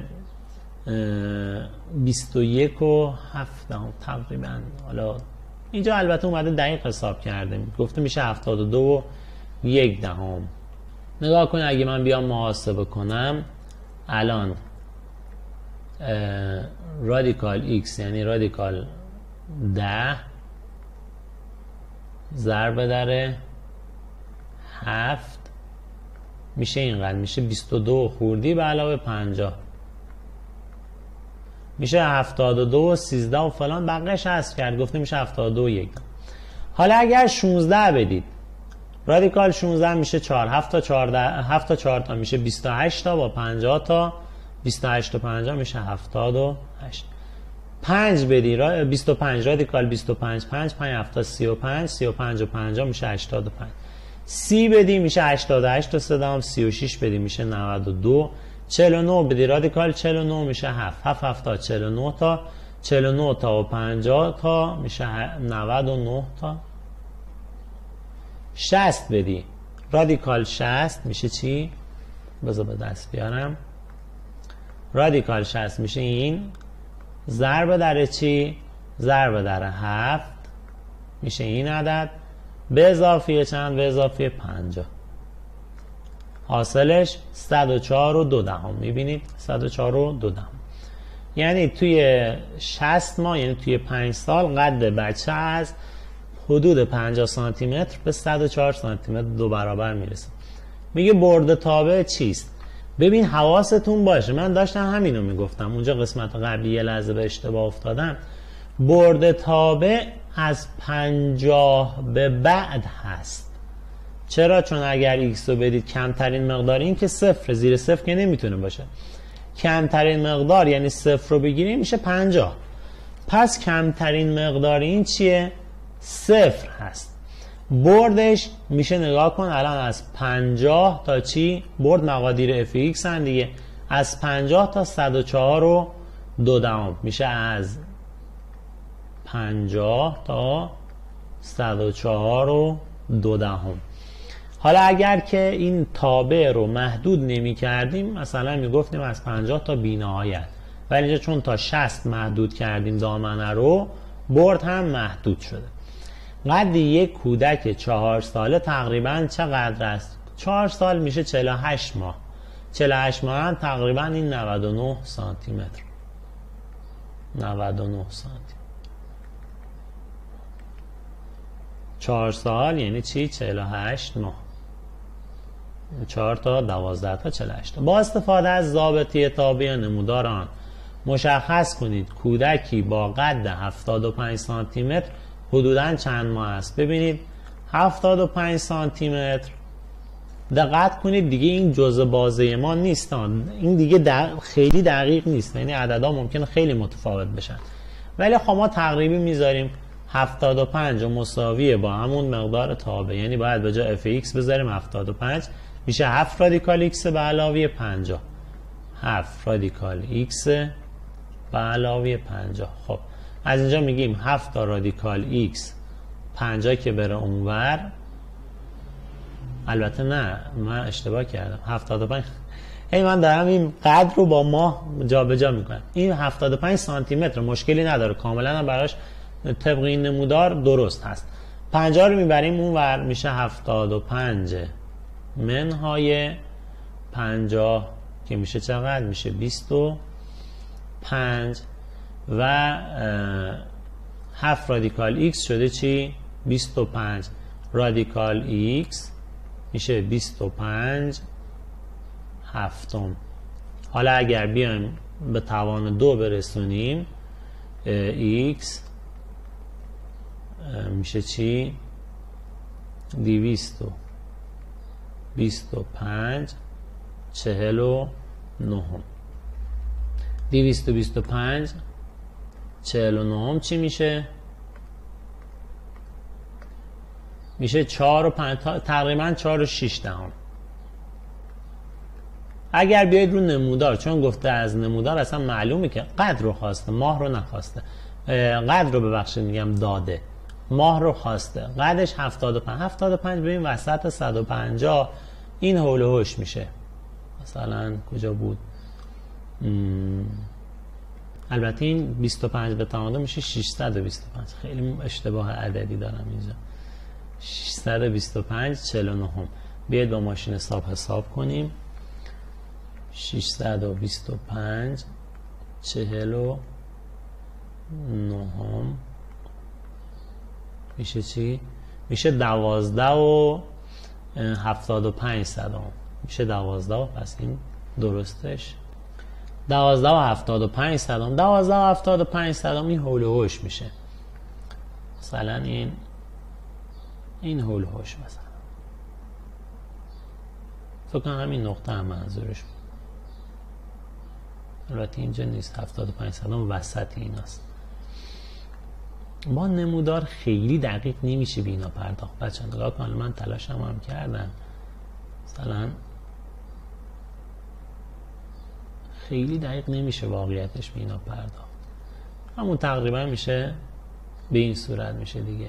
21 و 7 دهم تقریبا. حالا اینجا البته اومده دقیق حساب کرده، گفته میشه 72 و 1 دهم. نگاه کنید اگه من بیام محاسبه کنم الان رادیکال x یعنی رادیکال 10 ضرب در 7 میشه اینقدر، میشه 22 خوردی به علاوه 50 میشه 72 و 13 و فلان، بقیه‌اش حذف کرد، گفته میشه 72 و 1. حالا اگر 16 بدید، رادیکال 16 میشه 4، 7 تا 14 7 تا 4 تا میشه 28 تا با 50 تا 28 تا 50 میشه 78. 5 بدی 25، رادیکال 25 5 5 7 تا 35 35 و 50 میشه 85. 30 بدی میشه 88 تا 3 دهم. 36 بدی میشه 92. 49 بدی رادیکال 49 میشه 7 7 7 تا 49 تا 49 تا و 50 تا میشه 99 تا. 60 بدی رادیکال 60 میشه چی؟ بذار به دست بیارم. رادیکال 60 میشه این ضرب در چی؟ ضرب در 7 میشه این عدد به اضافه چند؟ به اضافه 50. حاصلش 104 و 2 دهم. میبینید 104 و 2 دهم. یعنی توی 60 ماه، یعنی توی 5 سال قد بچه از حدود 50 سانتی متر به 104 سانتی متر 2 برابر میرسه. میگه برد تابع چیست؟ ببین حواستون باشه، من داشتم همینو میگفتم اونجا قسمت قبلی یه لحظه به اشتباه افتادم. برد تابع از 50 به بعد هست. چرا؟ چون اگر x رو بدید کمترین مقدار، این که 0 زیر 0 که نمیتونه باشه، کمترین مقدار یعنی 0 رو بگیریم میشه 50. پس کمترین مقدار این چیه؟ 0 هست. بردش میشه، نگاه کن الان از 50 تا چی؟ برد مقادیر f(x) هن دیگه، از 50 تا 104 و 2 دهم میشه از 50 تا 104 و 2 دهم. حالا اگر که این تابع رو محدود نمی کردیم، مثلا می گفتیم از 50 تا بی‌نهایت، ولی اینجا چون تا 60 محدود کردیم دامنه رو، برد هم محدود شده. قد یک کودک 4 ساله تقریبا چقدر است؟ 4 سال میشه 48 ماه. 48 ماه هم تقریبا این 99 سانتی متر. 99 سانتی. 4 سال یعنی چی؟ 48 ماه. 4 تا 12 تا 48. با استفاده از ضابطه تابع نمودار آن مشخص کنید کودکی با قد 75 سانتی متر حدوداً چند ماه است. ببینید 75 سانتی متر، دقت کنید دیگه این جزء بازه ما نیستن، این دیگه خیلی دقیق نیست، یعنی عددا ممکنه خیلی متفاوت بشن، ولی خب ما تقریبی میذاریم 75 مساویه با همون مقدار تابع، یعنی باید به جای fx بذاریم 75 میشه 7 رادیکال x به علاوه 50. 7 رادیکال x به علاوه 50. خب از اینجا میگیم 7 تا رادیکال x 50 که بره اونور، البته نه من اشتباه کردم، 75 من دارم این قدر رو با ماه جابجا میکنم. این 75 سانتی متر مشکلی نداره، کاملا براش طبق این نمودار درست هست. 50 رو میبریم اونور میشه 75 منهای 50 که میشه چقدر؟ میشه 25 و 7 رادیکال x شده چی؟ 25 رادیکال x میشه 25 هفتم. حالا اگر بیایم به توان 2 برسونیم x میشه چی؟ 225 49. 225 49 چی میشه؟ میشه 4 و 5 تقریبا 4 و 6 دهم. اگر بیاید رو نمودار، چون گفته از نمودار اصلا معلومه که قدر رو خواسته، ماه رو نخواسته، قدر رو ببخشید میگم داده، ماه رو خواسته، قدش 75 ببین وسط 150 این حول و حوش میشه، مثلا کجا بود؟ البته این 25 به توان میشه 625. خیلی اشتباه عددی دارم اینجا. 625 49. بیاید با ماشین حساب کنیم. 625 49 میشه چی؟ میشه 12 و 75 صدام. میشه 12 پس این درستش 12 و 75 صدام. 12 و 75 صدام این حول و حوش میشه. مثلا این حول و حوش مثلا فکر کنم همین نقطه هم منظورش بود. البته اینجا نیست، 75 صدام وسط ایناست. با نمودار خیلی دقیق نمیشه به اینا پرداخت. بچه‌ها نگاه کن، من تلاشم هم کردم، مثلا خیلی دقیق نمیشه واقعیتش به اینا پرداخت. همون تقریبا میشه به این صورت میشه دیگه.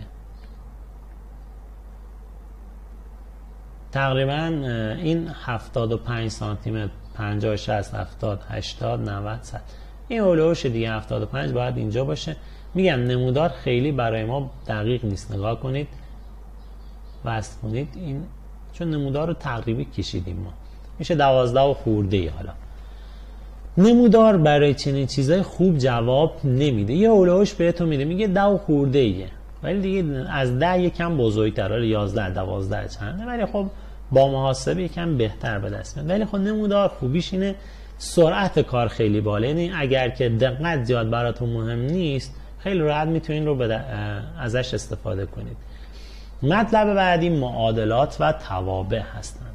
تقریبا این 75 سانتی متر 50 60 70 80 90 100 این اولوش دیگه. 75 باید اینجا باشه. میگم نمودار خیلی برای ما دقیق نیست. نگاه کنید، وصل کنید این، چون نمودار رو تقریبی کشیدیم ما، میشه 12 و خورده ای. حالا نمودار برای چنین چیزای خوب جواب نمیده. یه اولوش بهتون میده، میگه 10 و خورده ایه، ولی دیگه از 10 یکم بزرگتره، 11 12 چنده، ولی خب با محاسبه یکم بهتر به دست میاد. ولی خب نمودار خوبیش اینه سرعت کار خیلی بالا، یعنی اگر که دقت زیاد براتون مهم نیست خیلی راحت میتونین رو ازش استفاده کنید. مطلب بعدی معادلات و توابع هستند.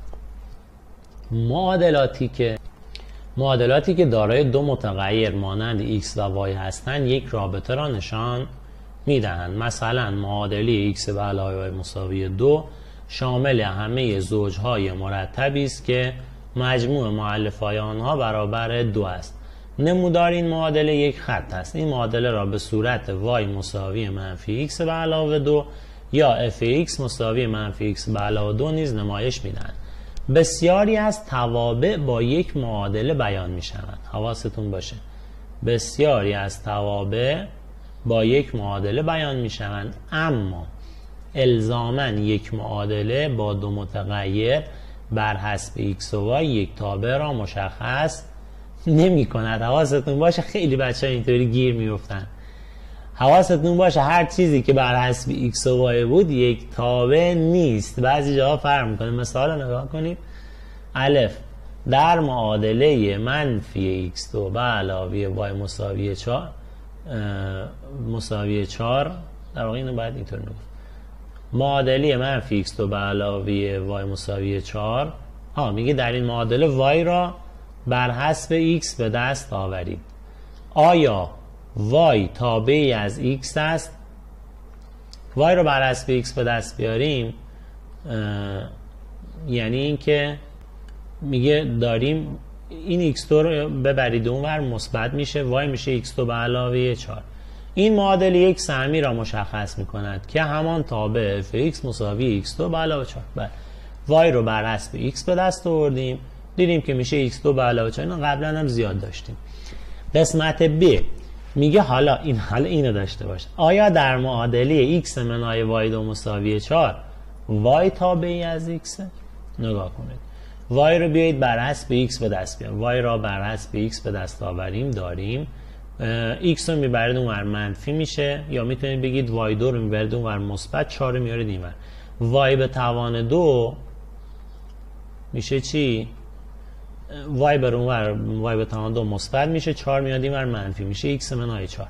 معادلاتی که دارای دو متغیر مانند x و y هستند یک رابطه را نشان میدهند. مثلا معادله x به علاوه y مساوی 2 شامل همه زوجهای مرتبی است که مجموع مؤلفه‌های آنها برابر 2 است. نمودار این معادله یک خط است. این معادله را به صورت y مساوی منفی x به علاوه 2 یا fx مساوی منفی x به علاوه 2 نیز نمایش میدن. بسیاری از توابع با یک معادله بیان میشوند. حواستون باشه، بسیاری از توابع با یک معادله بیان میشوند، اما الزاماً یک معادله با دو متغیر بر حسب x و y یک تابع را مشخص نمی کند. حواستون باشه، خیلی بچه ها اینطوری گیر میفتن. حواستون باشه هر چیزی که بر حسب x و y بود یک تابع نیست. بعضی جاها فرق میکنه. مثال رو نگاه کنید. الف در معادله منفی x2 به علاوه y مساوی 4 در واقع اینو باید اینطور نگاه. معادله منفی x2 به علاوه y مساوی 4 میگه در این معادله y را بر حسب x به دست آورید. آیا y تابعی از x است؟ y رو بر حسب x به دست بیاریم یعنی این که میگه داریم این x2 رو ببرید اونور مثبت میشه، y میشه x2 به علاوه 4. این معادله یک سهمی را مشخص میکند که همان تابع fx مساوی x2 به علاوه 4. بله، y رو بر حسب x به دست آوردیم، دیدیم که میشه x2 به علاوه 4. اینو قبلا هم زیاد داشتیم. قسمت B میگه حالا اینو داشته باش. آیا در معادله x منهای y2 مساوی 4 y تابعی از x؟ نگاه کنید. y رو بیایید بر حسب x به دست بیاریم. y را بر حسب x به دست آوریم، داریم x رو میبرید اونور منفی میشه، یا میتونید بگید y2 رو میبرید اونور مثبت، 4 رو میارید اینور. y به توان 2 میشه چی؟ y بر اونور y به توان 2 مثبت میشه، 4 میاد اینور منفی میشه x منهای 4.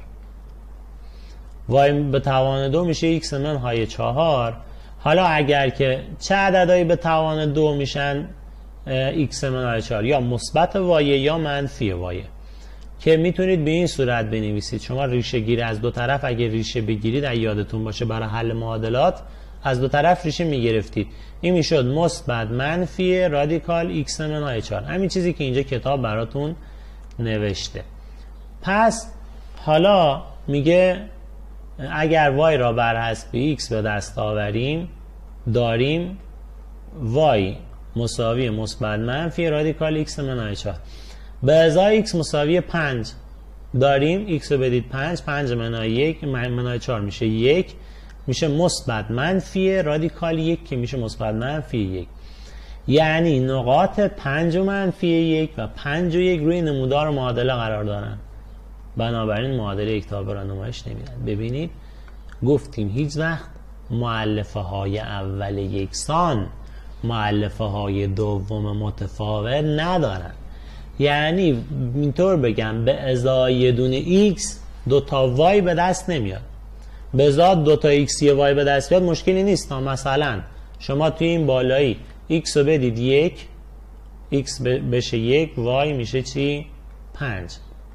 y به توان 2 میشه x منهای 4. حالا اگر که چه عددهایی به توان 2 میشن x منهای 4؟ یا مثبت y یا منفی y، که میتونید به این صورت بنویسید. شما ریشه گیری از دو طرف اگه ریشه بگیرید، اگه یادتون باشه برای حل معادلات از دو طرف ریشه میگرفتید، این میشد مثبت منفی رادیکال x منهای 4. همین چیزی که اینجا کتاب براتون نوشته. پس حالا میگه اگر y را بر حسب x به دست آوریم، داریم y مساوی مثبت منفی رادیکال x منهای 4 به ازای x مساوی 5. داریم x رو بدید 5 منهای 1 منهای 4 میشه 1، میشه مثبت منفی رادیکال 1 که میشه مثبت منفی 1. یعنی نقاط 5 و منفی 1 و 5 و 1 روی نمودار معادله قرار دارن، بنابراین معادله یک تابع را نمایش نمیدن. ببینید گفتیم هیچ وقت مؤلفه های اول یکسان مؤلفه های دوم متفاوت ندارن. یعنی اینطور بگم به ازای یه دونه x دو تا y به دست نمیاد. به ازای دو تا x یه y به دست بیاد مشکلی نیست. مثلا شما توی این بالایی x رو بدید 1، x بشه 1، y میشه چی؟ 5.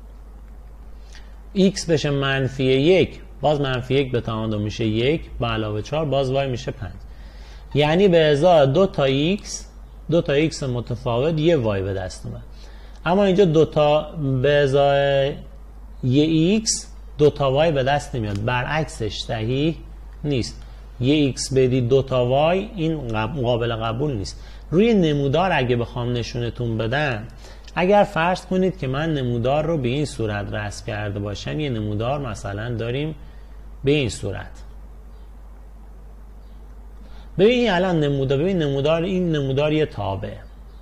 x بشه منفی 1، باز منفی 1 به توان 2 میشه 1 به علاوه 4، باز y میشه 5. یعنی به ازای دو تا x متفاوت یه y به دست اومد. اما اینجا دو تا به ازای یه x دو تا y به دست نمیاد، برعکسش صحیح نیست. یه x بدید دو تا y، این قابل قبول نیست. روی نمودار اگه بخوام نشونتون بدم، اگر فرض کنید که من نمودار رو به این صورت رسم کرده باشم، یه نمودار مثلا داریم به این صورت. ببین الان نمودار این نمودار یه تابع،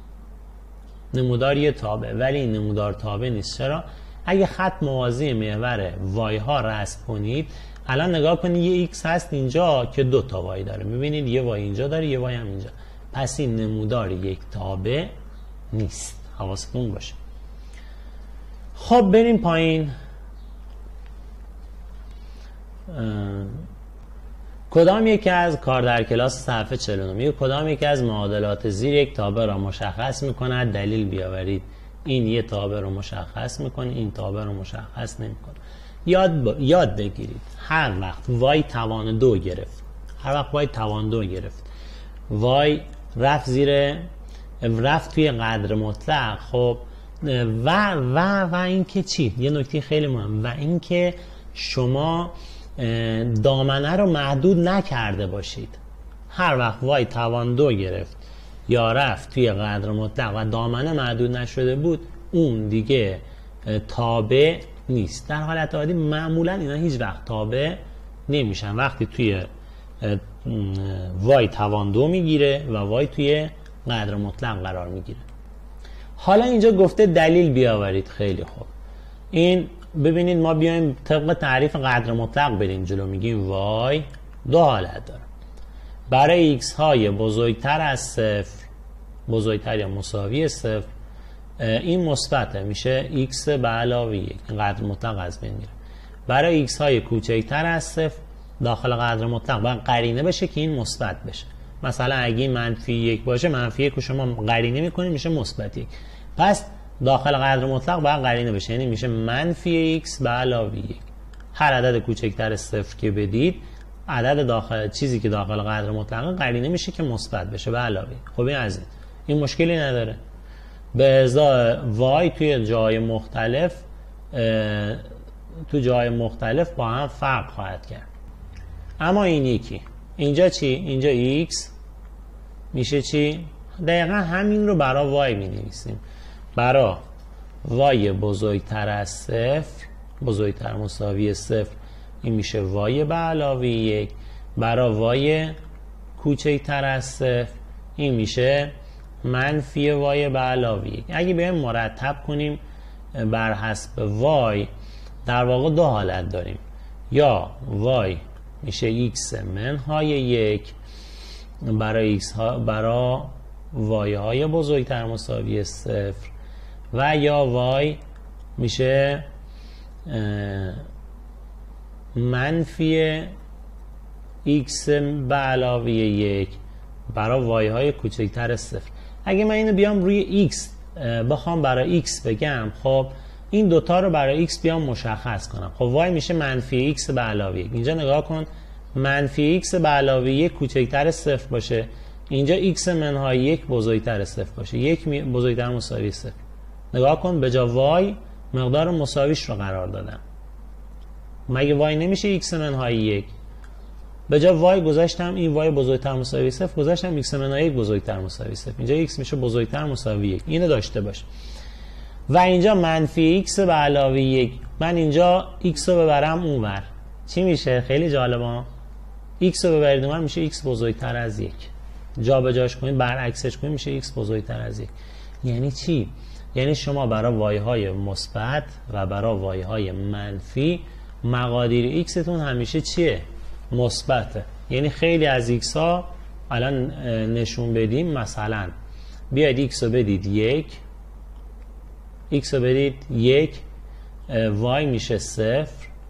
ولی این نمودار تابع نیست. چرا؟ اگه خط موازی محور y ها رسم کنید، الان نگاه کنید یه x هست اینجا که دو تا y داره، میبینید یه y اینجا داره، یه y هم اینجا. پس این نمودار یک تابع نیست، حواستون باشه. خب بریم پایین. کدام یکی از کار در کلاس صفحه 49 کدام یکی از معادلات زیر یک تابع را مشخص میکند؟ دلیل بیاورید. این یه تابع رو مشخص میکنه، این تابع رو مشخص نمیکنه. یاد بگیرید هر وقت y توان 2 گرفت، y رفت توی قدر مطلق. خب و این که چی؟ یه نکته خیلی مهم، و این که شما دامنه رو محدود نکرده باشید. هر وقت وای توان 2 گرفت یا رفت توی قدر مطلق و دامنه محدود نشده بود، اون دیگه تابع نیست. در حالت عادی معمولا اینا هیچ وقت تابع نمیشن. وقتی توی وای توان 2 میگیره و وای توی قدر مطلق قرار میگیره. حالا اینجا گفته دلیل بیاورید. خیلی خوب، این ببینید ما بیایم طبق تعریف قدر مطلق بریم جلو. میگیم وای 2 حالت داره. برای x های بزرگتر از 0، بزرگتر یا مساوی 0، این مثبته، میشه x به علاوه 1، قدر مطلق از بین میره. برای x های کوچکتر از 0 داخل قدر مطلق باید قرینه بشه که این مثبت بشه. مثلا اگه این منفی 1 باشه، منفی 1 رو شما قرینه میکنید میشه مثبت 1. پس داخل قدر مطلق باید قرینه بشه، یعنی میشه منفی x به علاوه 1. هر عدد کوچکتر از 0 که بدید، عدد داخل چیزی که داخل قدر مطلق قرینه میشه که مثبت بشه به علاوه. خب این از این مشکلی نداره. به ازای وای توی جای مختلف با هم فرق خواهد کرد. اما این یکی اینجا چی؟ اینجا x میشه چی؟ دقیقا همین رو برای وای می نویسیم. برای وای بزرگتر از 0، بزرگتر مساوی 0، این میشه وای به علاوه 1. برای وای کوچکتر از 0 این میشه منفی وای به علاوه 1. اگه بیایم مرتب کنیم بر حسب وای، در واقع 2 حالت داریم. یا وای میشه x منهای 1 برای وای های بزرگتر مساوی 0، و یا وای میشه منفی x به علاوه 1 برای وای های کوچکتر از 0. اگه من اینو بیام روی x بخوام برای x بگم، خب این دوتا رو برای x بیام مشخص کنم. خب وای میشه منفی x به علاوه 1. اینجا نگاه کن، منفی x به علاوه 1 کوچکتر از 0 باشه، اینجا x منهای 1 بزرگتر از 0 باشه، 1 بزرگتر مساوی 0. نگاه کن، به جا وای مقدار مساویش رو قرار دادم. مگه وای نمیشه x منهای 1؟ به جا وای گذاشتم این وای بزرگتر مساوی 0، گذاشتم x منهای 1 بزرگتر مساوی 0. اینجا x میشه بزرگتر مساوی 1. اینو داشته باش. و اینجا منفی x به علاوه 1. من اینجا x رو ببرم اونور، چی میشه؟ خیلی جالبه. x رو ببرید اونور میشه x بزرگتر از 1. جا به جاش کنید، برعکسش کنید، میشه x بزرگتر از 1. یعنی چی؟ یعنی شما برای وای های مثبت و برای وای های منفی مقادیر x تون همیشه چیه؟ مثبته. یعنی خیلی از x ها الان نشون بدیم. مثلا بیاید x رو بدید 1، x رو بدید 1، وای میشه 0.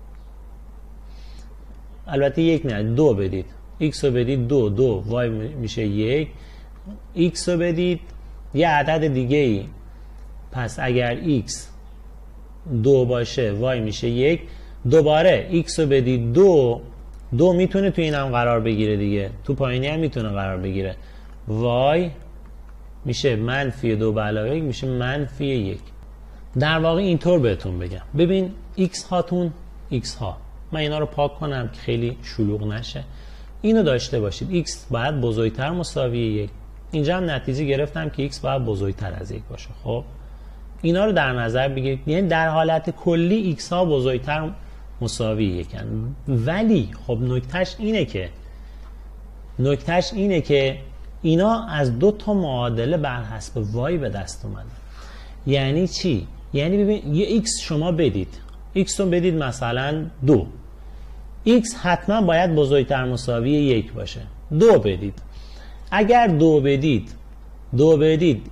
البته 1 نه، 2 بدید. x رو بدید 2، وای میشه 1. x رو بدید یه عدد دیگه ای، پس اگر x 2 باشه وای میشه 1. دوباره x رو بدید 2 میتونه تو این هم قرار بگیره دیگه، تو پایینی هم میتونه قرار بگیره. وای میشه منفی 2 به علاوه 1 میشه منفی 1. در واقع اینطور بهتون بگم، ببین x هاتون x ها، من اینا رو پاک کنم که خیلی شلوغ نشه. اینو داشته باشید، x باید بزرگتر مساوی 1. اینجا هم نتیجه گرفتم که x باید بزرگتر از 1 باشه. خب اینا رو در نظر بگیرید، یعنی در حالت کلی x ها بزرگتر مساوی 1. ولی خب نکتهش اینه که اینا از 2 تا معادله بر حسب وای به دست اومده. یعنی چی؟ یعنی ببین یه x شما بدید، x رو بدید مثلا 2، x حتما باید بزرگتر مساوی 1 باشه. 2 بدید، اگر 2 بدید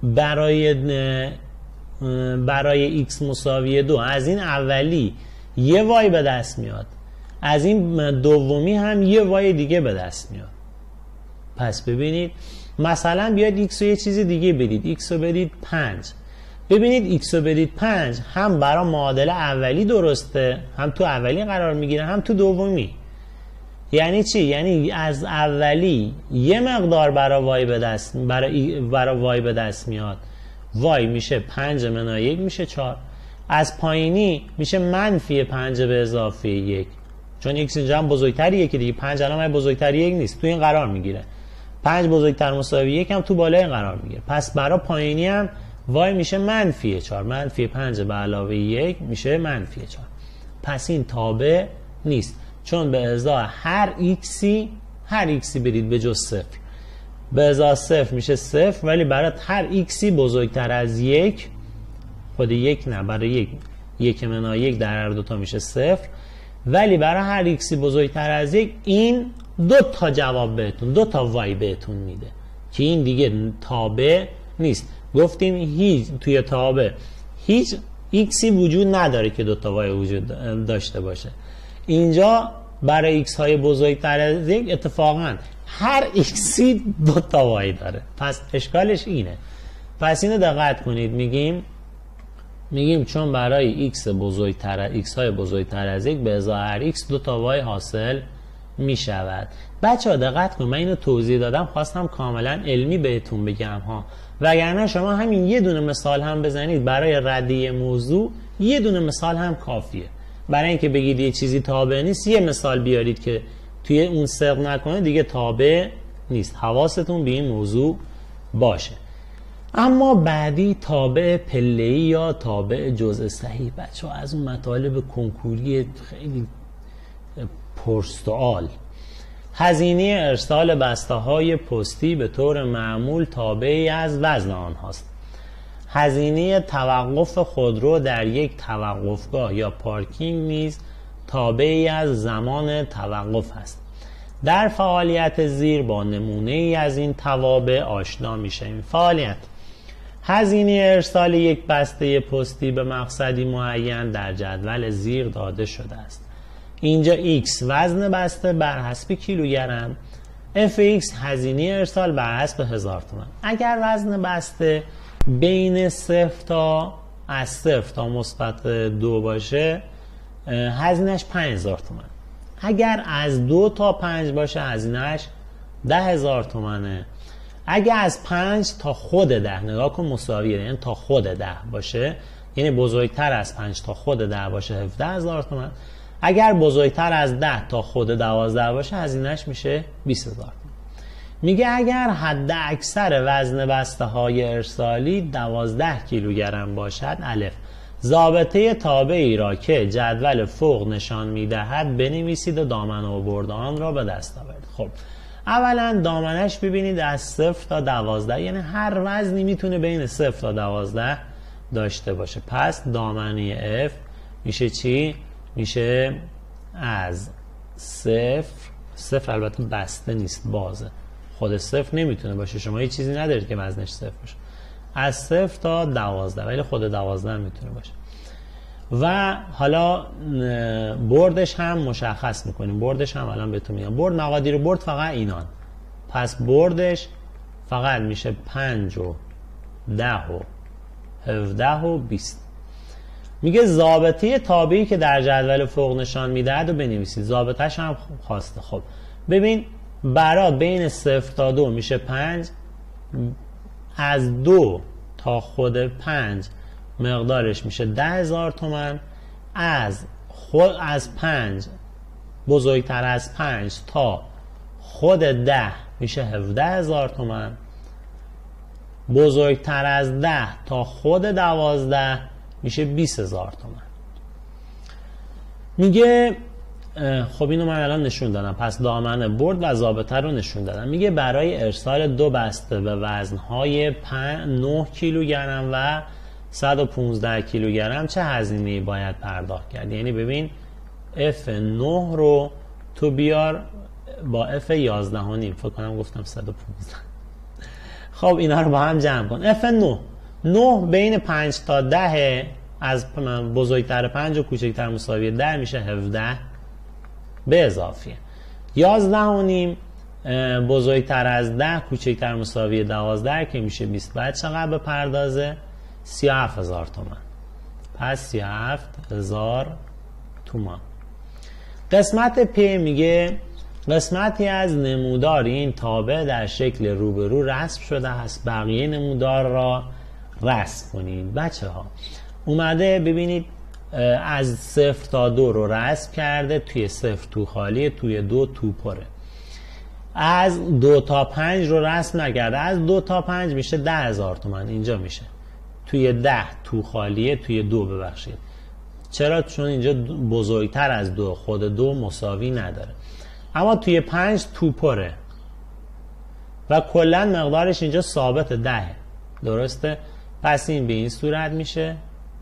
برای x مساوی 2 از این اولی یه وای به دست میاد، از این دومی هم یه وای دیگه به دست میاد. پس ببینید مثلا بیاید x رو یه چیزی دیگه بدید، x رو بدید 5. ببینید x رو بدید 5 هم برای معادله اولی درسته، هم تو اولی قرار میگیره، هم تو دومی. یعنی چی؟ یعنی از اولی یه مقدار برای وای به دست میاد، وای میشه 5 منهای 1 میشه 4. از پایینی میشه منفی 5 به اضافه 1. چون x اینجا هم بزرگتریه که دیگه 5 الان بزرگتر 1 نیست، تو این قرار میگیره. 5 بزرگتر مساوی 1 هم تو بالای این قرار میگیره. پس برای پایینی هم y میشه -4. -5 به علاوه 1 میشه -4. پس این تابع نیست، چون به ازای هر xی برید به جز 0 به ازای 0 میشه 0، ولی برای هر xی بزرگتر از 1 خود 1 نه، برای 1 منهای 1 در هر دوتا میشه 0، ولی برای هر xی بزرگتر از 1 این 2 تا جواب بهتون، 2 تا y بهتون میده که این دیگه تابع نیست. گفتیم هیچ توی تابع هیچ xی وجود نداره که 2 تا y وجود داشته باشه. اینجا برای x های بزرگتر از 1 اتفاقا هر xی 2 تا y داره، پس اشکالش اینه. پس اینو دقت کنید، میگیم چون برای x های بزرگتر از 1 به ازای هر x 2 تا y حاصل می شود. بچه ها دقت کن، من اینو توضیح دادم، خواستم کاملا علمی بهتون بگم ها، وگرنه شما همین یه دونه مثال هم بزنید برای ردیه موضوع، یه دونه مثال هم کافیه. برای اینکه بگید یه چیزی تابع نیست، یه مثال بیارید که توی اون صدق نکنه دیگه تابع نیست. حواستون به این موضوع باشه. اما بعدی تابع پله‌ای یا تابع جزء صحیح. بچه ها از اون مطالب کنکوری خیلی پرسوال. هزینه ارسال بسته‌های پستی به طور معمول تابعی از وزن آنهاست. هزینه توقف خودرو در یک توقفگاه یا پارکینگ نیز تابعی از زمان توقف است. در فعالیت زیر با نمونه‌ای از این توابع آشنا میشیم. فعالیت: هزینه ارسال یک بسته پستی به مقصدی معین در جدول زیر داده شده است. اینجا x وزن بسته بر حسب کیلوگرم، fx هزینه ارسال بر حسب 1000 تومان. اگر وزن بسته بین 0 تا مثبت 2 باشه هزینهش 5000 تومان. اگر از 2 تا 5 باشه هزینهش 10000 تومانه. اگر از 5 تا خود 10 نگاه کن مساویه، یعنی تا خود 10 باشه، یعنی بزرگتر از 5 تا خود 10 باشه 17000 تومان. اگر بزرگتر از 10 تا خود 12 باشه هزینهش میشه 20000 تومان. میگه اگر حد اکثر وزن بسته های ارسالی 12 کیلوگرم باشد، الف ضابطه تابعی را که جدول فوق نشان میدهد بنویسید و دامن آورده آن را به دست آورید. خب اولا دامنش ببینید از 0 تا 12، یعنی هر وزنی میتونه بین 0 تا 12 داشته باشه. پس دامنه F میشه چی؟ میشه از 0 البته بسته نیست، بازه، خود 0 نمیتونه باشه، شما هیچ چیزی ندارید که وزنش 0 باشه، از 0 تا 12، ولی خود 12 میتونه باشه. و حالا بردش هم مشخص میکنیم. بردش هم الان بهتون میگم. برد مقادیر برد فقط اینان، پس بردش فقط میشه 5 و 10 و 17 و 20. میگه ضابطه تابعی که در جدول فوق نشان میدهد و بنویسید. ضابطه‌اش هم خواسته. خب ببین برای بین 0 تا 2 میشه 5، از 2 تا خود 5 مقدارش میشه 10000 تومان، از 5 بزرگتر از 5 تا خود 10 میشه 17000 تومان، بزرگتر از 10 تا خود 12 میشه 20000 تومان. میگه خب اینو من الان نشون دادم، پس دامن برد و ضابطه رو نشون دادم. میگه برای ارسال 2 بسته به وزنهای 9 کیلوگرم و 115 کیلوگرم چه هزینه‌ای باید پرداخت کرد؟ یعنی ببین F9 رو تو بیار با F11.5، فکر کنم گفتم 115. خب اینا رو با هم جمع کن. F9 9 بین 5 تا 10 از بزرگتر 5 و کوچکتر مساوی 10 میشه 17 به اضافه 11.5 بزرگتر از 10 کوچکتر مساوی 12 که میشه 20. بعد چقدر به پردازه؟ 37000 تومان. پس 37000 تومان. قسمت P میگه قسمتی از نمودار این تابع در شکل روبرو رسم شده است، بقیه نمودار را رسم کنید. بچه ها اومده ببینید از 0 تا 2 رو رسم کرده، توی 0 تو خالیه، توی 2 تو پره. از 2 تا 5 رو رسم نکرده، از 2 تا 5 میشه 10,000 تومان اینجا میشه، توی 10 تو خالیه، توی 2 ببخشید. چرا؟ چون اینجا بزرگتر از 2، خود 2 مساوی نداره، اما توی 5 تو پره و کلا مقدارش اینجا ثابت 10، درسته؟ پس این به این صورت میشه.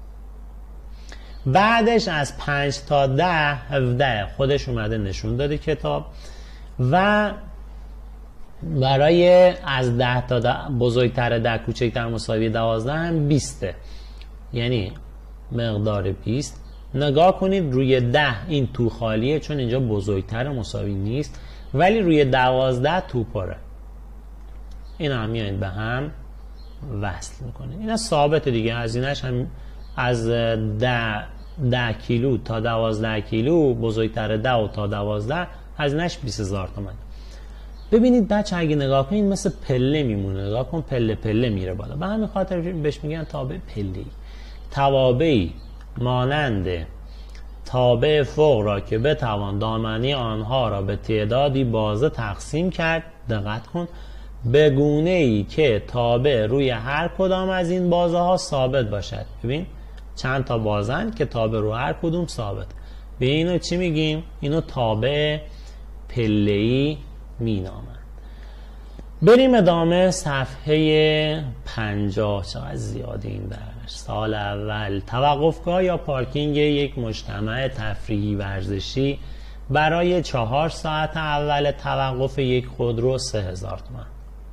بعدش از 5 تا 10 17 خودش اومده نشون داده کتاب، و برای از 10 تا 10 بزرگتر 10 کوچکتر مساوی 12 هم 20، یعنی مقدار 20. نگاه کنید روی 10 این تو خالیه چون اینجا بزرگتر مساوی نیست، ولی روی 12 تو پره. اینا هم میایید به هم وصل میکنید. اینا ثابت دیگه، هزینه‌اش هم از 10 کیلو تا 12 کیلو بزرگتر 10 و تا 12 هزینه‌اش 20,000 تومان. ببینید بچه اگه نگاه کنید مثل پله میمونه، نگاه کن پله پله میره بالا، به همین خاطر بهش میگن تابع پله‌ای. توابعی مانند تابع فوق را که بتوان دامنه آنها را به تعدادی بازه تقسیم کرد، دقت کن، به گونه‌ای که تابع روی هر کدام از این بازه ها ثابت باشد. ببین چند تا بازن که تابع رو هر کدوم ثابت. به اینو چی میگیم؟ اینو تابع پله‌ای مینامند. بریم ادامه صفحه 50. چقدر زیاده این درس. سال اول توقفگاه یا پارکینگ یک مجتمع تفریحی ورزشی برای 4 ساعت اول توقف یک خودرو 3,000 تومان.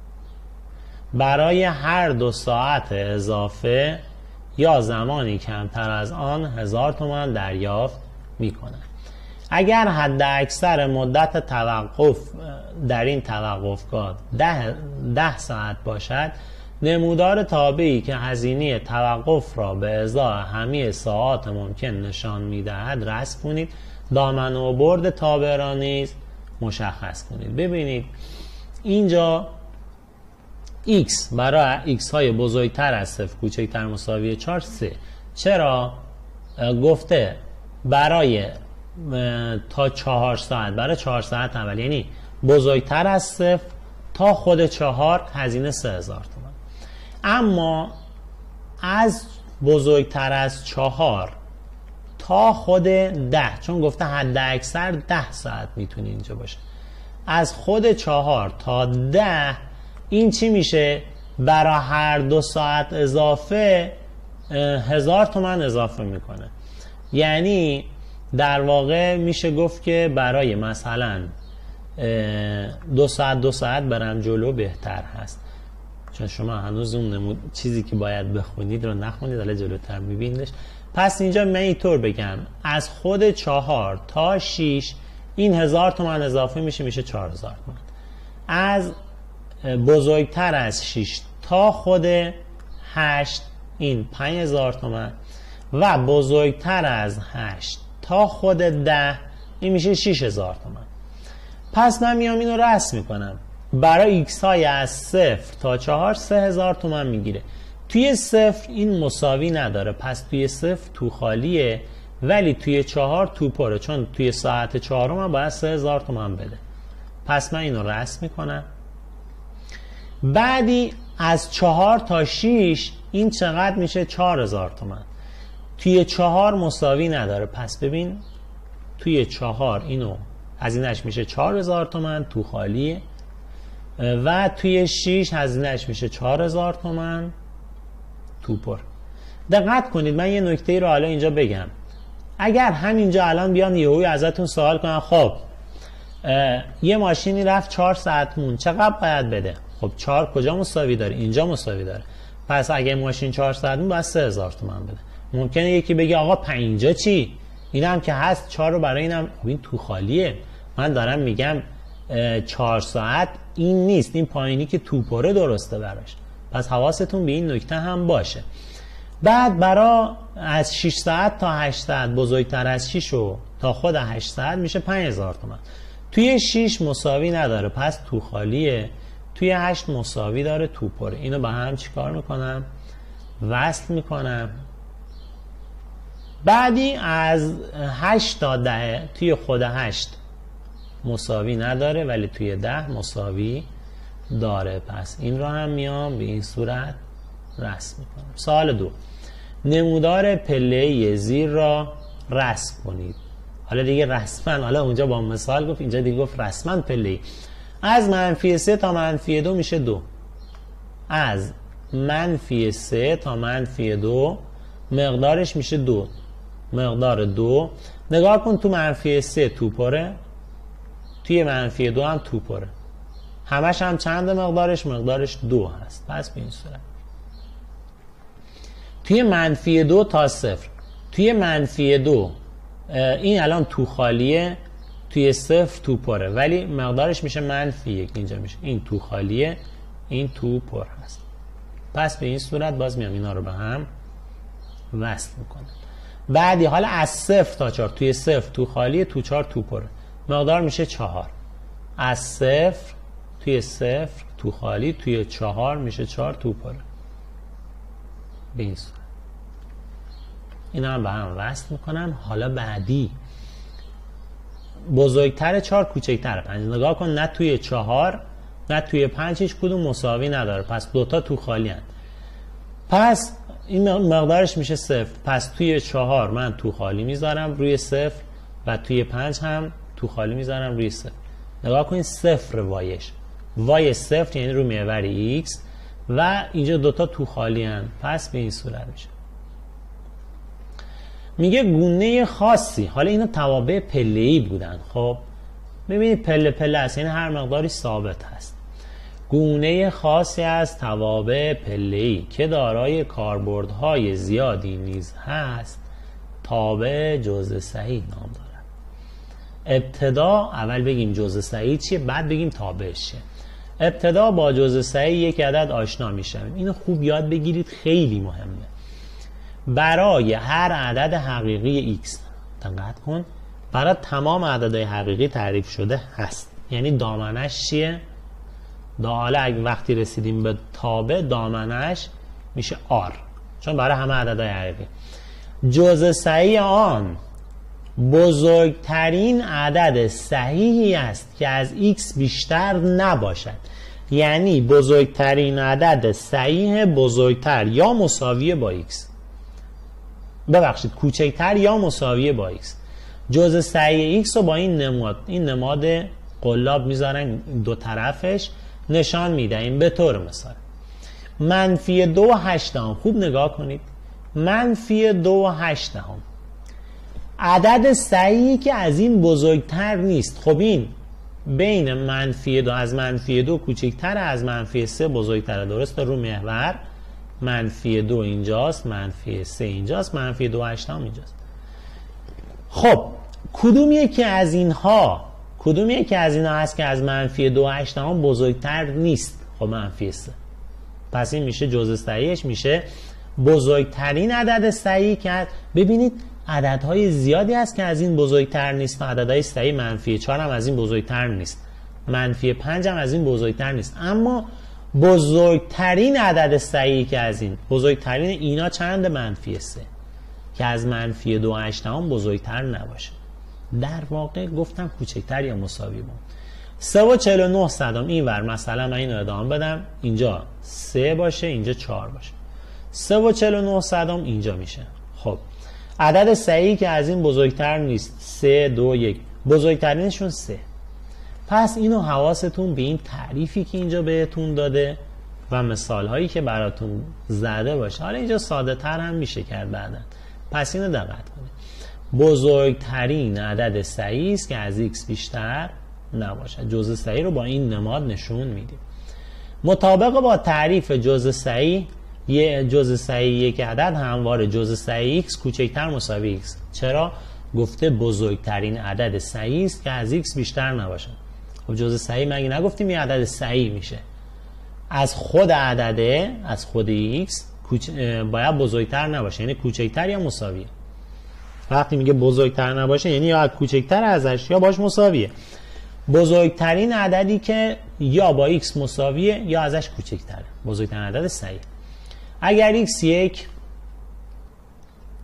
برای هر 2 ساعت اضافه یا زمانی کمتر از آن 1,000 تومان دریافت می‌کنند. اگر حد اکثر مدت توقف در این توقفگاه 10 ساعت باشد، نمودار تابعی که هزینه توقف را به ازای همه ساعات ممکن نشان می‌دهد رسم کنید. دامنه و برد تابع را نیز مشخص کنید. ببینید اینجا x برای x های بزرگتر از 0 کوچکتر مساوی 4 3. چرا؟ گفته برای تا 4 ساعت، برای 4 ساعت اول، یعنی بزرگتر از 0 تا خود 4 هزینه 3,000 تومان. اما از بزرگتر از 4 تا خود 10، چون گفته حد اکثر 10 ساعت میتونه اینجا باشه، از خود 4 تا 10 این چی میشه؟ برای هر 2 ساعت اضافه 1,000 تومان اضافه میکنه. یعنی در واقع میشه گفت که برای مثلا 2 ساعت برم جلو بهتر هست، چون شما هنوز اون چیزی که باید بخونید رو نخونید، حالا جلوتر میبینیدش. پس اینجا من اینطور بگم از خود 4 تا 6 این 1,000 تومان اضافه میشه 4,000 تومان. از بزرگتر از 6 تا خود 8 این 5,000 تومان و بزرگتر از 8 تا خود 10 این میشه 6,000 تومان. پس من میام اینو رسم میکنم. برای x های از 0 تا 4 3,000 تومان میگیره. توی 0 این مساوی نداره، پس توی 0 تو خالیه، ولی توی 4 تو پره، چون توی ساعت 4 من باید 3,000 تومان بده. پس من اینو رسم میکنم. بعدی از 4 تا 6 این چقدر میشه؟ 4,000 تومان. توی 4 مساوی نداره، پس ببین توی 4 اینو هزینه‌اش میشه 4,000 تومان تو خالیه، و توی 6 هزینه‌اش میشه 4,000 تومان تو پر. دقت کنید من یه نکته رو حالا اینجا بگم. اگر همینجا الان بیان یهویی ازتون سوال کنن خب یه ماشینی رفت 4 ساعت مون چقدر باید بده؟ خب 4 کجا مساوی داره؟ اینجا مساوی داره. پس اگه ماشین 4 ساعت مون باید 3,000 تومان بده. ممکنه یکی بگه آقا 5 چی؟ اینم که هست 4 رو برای اینم، این تو خالیه. من دارم میگم 4 ساعت این نیست، این پایینی که تو پره درسته براش. پس حواستون به این نکته هم باشه. بعد برای از 6 ساعت تا 8 ساعت بزرگتر از 6 و تا خود 8 ساعت میشه 5,000 تومان. توی 6 مساوی نداره، پس تو خالیه. توی 8 مساوی داره، تو پره. اینو با هم چیکار میکنم؟ وصل میکنم. بعدی از 8 تا 10 توی خود 8 مساوی نداره ولی توی 10 مساوی داره. پس این رو هم میام به این صورت رسم میکنم. سوال 2، نمودار پله زیر را رسم کنید. حالا دیگه رسما، حالا اونجا با مثال گفت، اینجا دیگه گفت رسما پله از -3 تا -2 میشه 2. از -3 تا -2 مقدارش میشه 2. مقدار 2. نگاه کن، تو -3 توپره، توی -2 هم توپره، همش هم چند مقدارش 2 هست. پس به این صورت توی -2 تا 0، توی -2 این الان تو خالیه، توی 0 تو پره، ولی مقدارش میشه -1. اینجا میشه این تو خالیه، این تو پر هست. پس به این صورت باز میام اینا رو به هم وصل میکنم. بعدی حالا از 0 تا 4، توی 0 تو خالیه، تو 4 تو پره، مقدار میشه 4. از 0 توی 0 تو خالی، توی 4 میشه 4 تو پره. به این صورت اینا هم به هم وصل میکنم. حالا بعدی بزرگتر 4 کوچکتر 5. نگاه کن، نه توی 4 نه توی 5 هیچ کدوم مساوی نداره، پس دوتا تو خالی هست. پس این مقدارش میشه 0. پس توی 4 من تو خالی میذارم روی 0 و توی 5 هم تو خالی میذارم روی 0. نگاه کنید 0 وایش، وای 0 یعنی رو محور x و اینجا دوتا تو خالی هست. پس به این صورت میشه. میگه گونه خاصی، حالا اینا توابع پله‌ای بودن. خب ببینید پله پله است، یعنی هر مقداری ثابت هست. گونه خاصی از توابع پله‌ای که دارای کاربردهای زیادی نیز هست تابع جزء صحیح نام دارد. ابتدا اول بگیم جزء صحیح چیه، بعد بگیم تابعش چیه. ابتدا با جزء صحیح یک عدد آشنا میشیم. اینو خوب یاد بگیرید، خیلی مهمه. برای هر عدد حقیقی x، دقت کن، برای تمام عددهای حقیقی تعریف شده هست. یعنی دامنش چیه؟ حالا اگه وقتی رسیدیم به تابع، دامنش میشه r، چون برای همه عددهای حقیقی. جزء صحیح آن بزرگترین عدد صحیحی است که از x بیشتر نباشد. یعنی بزرگترین عدد صحیح بزرگتر یا مساوی با x، ببخشید کوچکتر یا مساوی با x. جزء صحیح x رو با این نماد قلاب میذارن دو طرفش، نشان میدهیم. به طور مثال -2.8. خوب نگاه کنید، -2.8 عدد صحیحی که از این بزرگتر نیست. خب این بین -2 از -2 کوچکتر، از -3 بزرگتره، درسته؟ رو محور -2 اینجاست، -3 اینجاست، -2.8 اینجاست. خب کدوم یکی از اینها هست که از -2.8 بزرگتر نیست؟ خب -3. پس این میشه جزء صحیحش میشه بزرگترین عدد صحیح که ببینید عددهای زیادی هست که از این بزرگتر نیست. عددهای صحیح -4 هم از این بزرگتر نیست، -5 هم از این بزرگتر نیست، اما بزرگترین عدد صحیحی که از این بزرگترین اینا چند؟ -3 که از -2.8 بزرگتر نباشه. در واقع گفتم کوچکتر یا مساوی با 3.49 این ور. مثلا من اینو ادامه بدم، اینجا 3 باشه، اینجا 4 باشه، 3.49 اینجا میشه. خب عدد صحیحی که از این بزرگتر نیست 3 2 1، بزرگترینشون 3. پس اینو حواستون به این تعریفی که اینجا بهتون داده و مثال هایی که براتون زده باشه. حالا اینجا ساده تر هم میشه کرد بعداً. پس اینو دقت کنید، بزرگترین عدد صحیح است که از x بیشتر نباشد. جزء صحیح رو با این نماد نشون میدیم. مطابق با تعریف جزء صحیح، یه جزء صحیح یک عدد همواره جزء صحیح x کوچکتر مساوی x. چرا؟ گفته بزرگترین عدد صحیح است که از x بیشتر نباشد. خب جزء صحیح مگه نگفتیم یه عدد صحیح میشه؟ از خود عدده، از خود x باید بزرگتر نباشه، یعنی کوچکتر یا مساویه. وقتی میگه بزرگتر نباشه یعنی یا کوچکتر ازش یا باش مساویه. بزرگترین عددی که یا با x مساویه یا ازش کوچکتره، بزرگترین عدد صحیح. اگر x 1،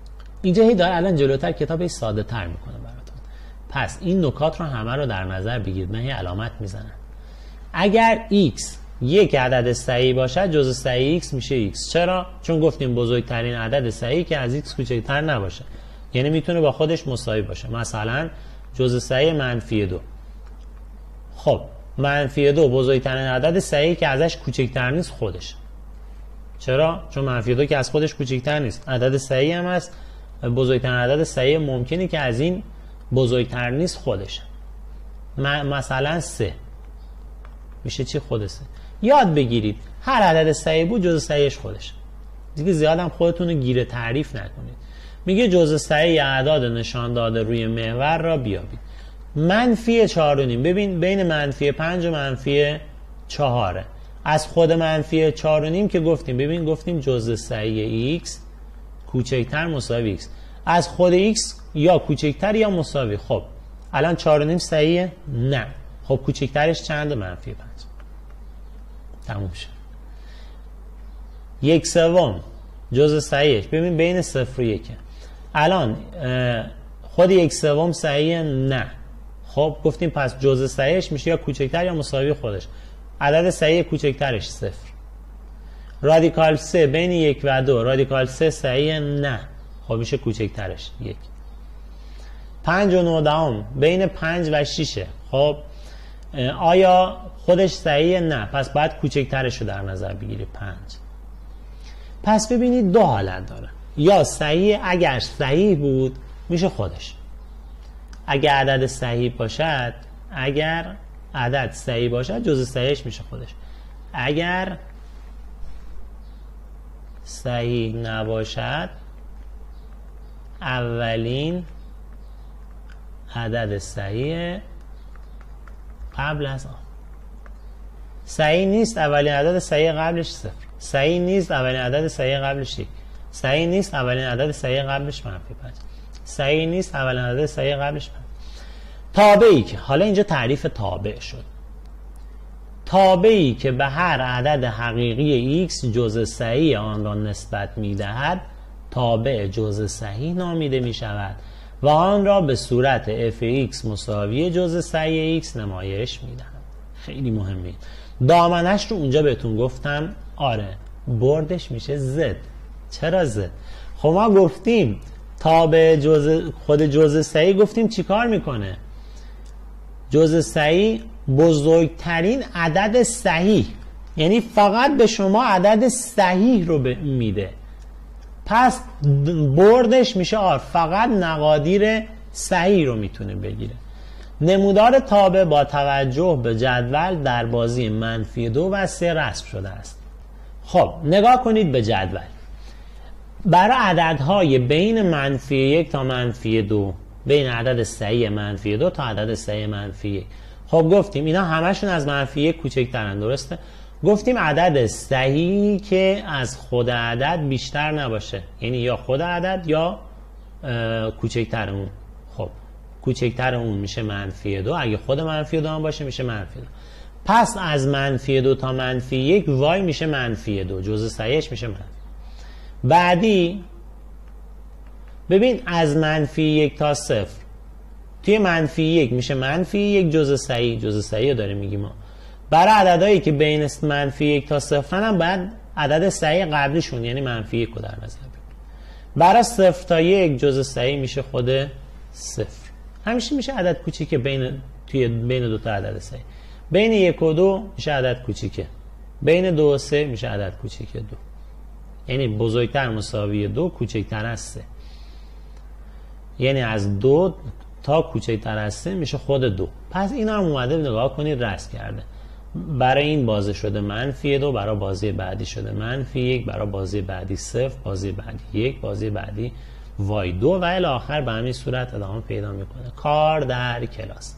اینجا هی داره الان جلوتر کتابش ساده تر میکنه براتون. پس این نکات رو همه رو در نظر بگیرید. من یه علامت میزنم. اگر x یک عدد صحیح باشد جزء صحیح x میشه x. چرا؟ چون گفتیم بزرگترین عدد صحیح که از x کوچکتر نباشه، یعنی میتونه با خودش مساوی باشه. مثلا جزء صحیح -2. خب -2 بزرگترین عدد صحیح که ازش کوچکتر نیست خودش. چرا؟ چون -2 که از خودش کوچکتر نیست. عدد صحیح هم هست، بزرگترین عدد صحیح ممکنه که از این بزرگتر نیست خودشه. مثلا 3 میشه چی؟ خود 3. یاد بگیرید هر عدد صحیح بود جزء صحیحش خودشه. دیگه زیاد هم خودتون رو گیره تعریف نکنید. میگه جزء صحیح اعداد نشان داده روی محور را بیابید. -4.5. ببین بین -5 و -4 از خود -4.5 که گفتیم، ببین گفتیم جزء صحیح x کوچکتر مساوی x، از خود x یا کوچکتر یا مساوی. خب الان 4.5 صحیحه؟ نه. خب کوچکترش چنده؟ -5. تموم شد. 1/3 جزء صحیحش ببین بین 0 و 1. الان خود 1/3 صحیحه؟ نه. خب گفتیم پس جزء صحیحش میشه یا کوچکتر یا مساوی خودش. عدد صحیح کوچکترش 0. رادیکال 3 بین 1 و 2. رادیکال 3 صحیحه؟ نه. خب میشه کوچکترش 1. 5.9 بین 5 و 6. خب آیا خودش صحیحه؟ نه. پس باید کوچکترش رو در نظر بگیری 5. پس ببینید دو حالت داره. یا صحیح، اگر صحیح بود میشه خودش. اگر عدد صحیح باشد، اگر عدد صحیح باشد جزء صحیحش میشه خودش. اگر صحیح نباشد اولین عدد صحیح قبل از آن. صحیح نیست اولین عدد صحیح قبلش 0. صحیح نیست اولین عدد صحیح قبلش 1. صحیح نیست اولین عدد صحیح قبلش -5. صحیح نیست اولین عدد صحیح قبلش 5. تابعی که حالا اینجا تعریف تابع شد. تابعی که به هر عدد حقیقی x جزء صحیح آن را نسبت می‌دهد تابع جزء صحیح نامیده می‌شود و آن را به صورت f(x) مساوی جزء صحیح x نمایش می‌دهد. خیلی مهمه. دامنش رو اونجا بهتون گفتم. آره بردش میشه z. چرا z؟ خب ما گفتیم تابع خود جزء صحیح گفتیم چیکار میکنه؟ جزء صحیح بزرگترین عدد صحیح، یعنی فقط به شما عدد صحیح رو میده. پس بردش میشه فقط نقادیر صحیح رو میتونه بگیره. نمودار تابع با توجه به جدول در بازی -2 و 3 رسم شده است. خب نگاه کنید به جدول. برای عددهای بین -1 تا -2، بین عدد صحیح -2 تا عدد صحیح -1. خب گفتیم اینا همشون از -1 کوچکترن، درسته؟ گفتیم عدد صحیحی که از خود عدد بیشتر نباشه، یعنی یا خود عدد یا کوچکتر اون. خب کوچکتر اون میشه -2. اگه خود -2 هم باشه میشه -2. پس از -2 تا -1 وای میشه -2. جزء صحیحش میشه بعدی ببین از -1 تا 0 توی -1 میشه -1 جزء صحیح رو داره میگیم ما. برای عددهایی که بین -1 تا 0 هم باید عدد صحیح قبلیشون یعنی -1 رو در نظر بگیریم. برای 0 تا 1 جزء صحیح میشه خود 0. همیشه میشه عدد کوچیکه بین دو تا عدد صحیح. بین 1 و 2 میشه عدد کوچیکه. بین 2 و 3 میشه عدد کوچیکه 2. یعنی بزرگتر مساوی 2 کوچکتر از 3. یعنی از 2 تا کوچکتر از 3 میشه خود 2. پس اینا هم اومده نگاه کنید رسم کرده. برای این بازی شده -2، برای بازی بعدی شده -1، برای بازی بعدی 0، بازی بعدی 1، بازی بعدی y2 و الی آخر به همین صورت ادامه پیدا میکنه. کار در کلاس.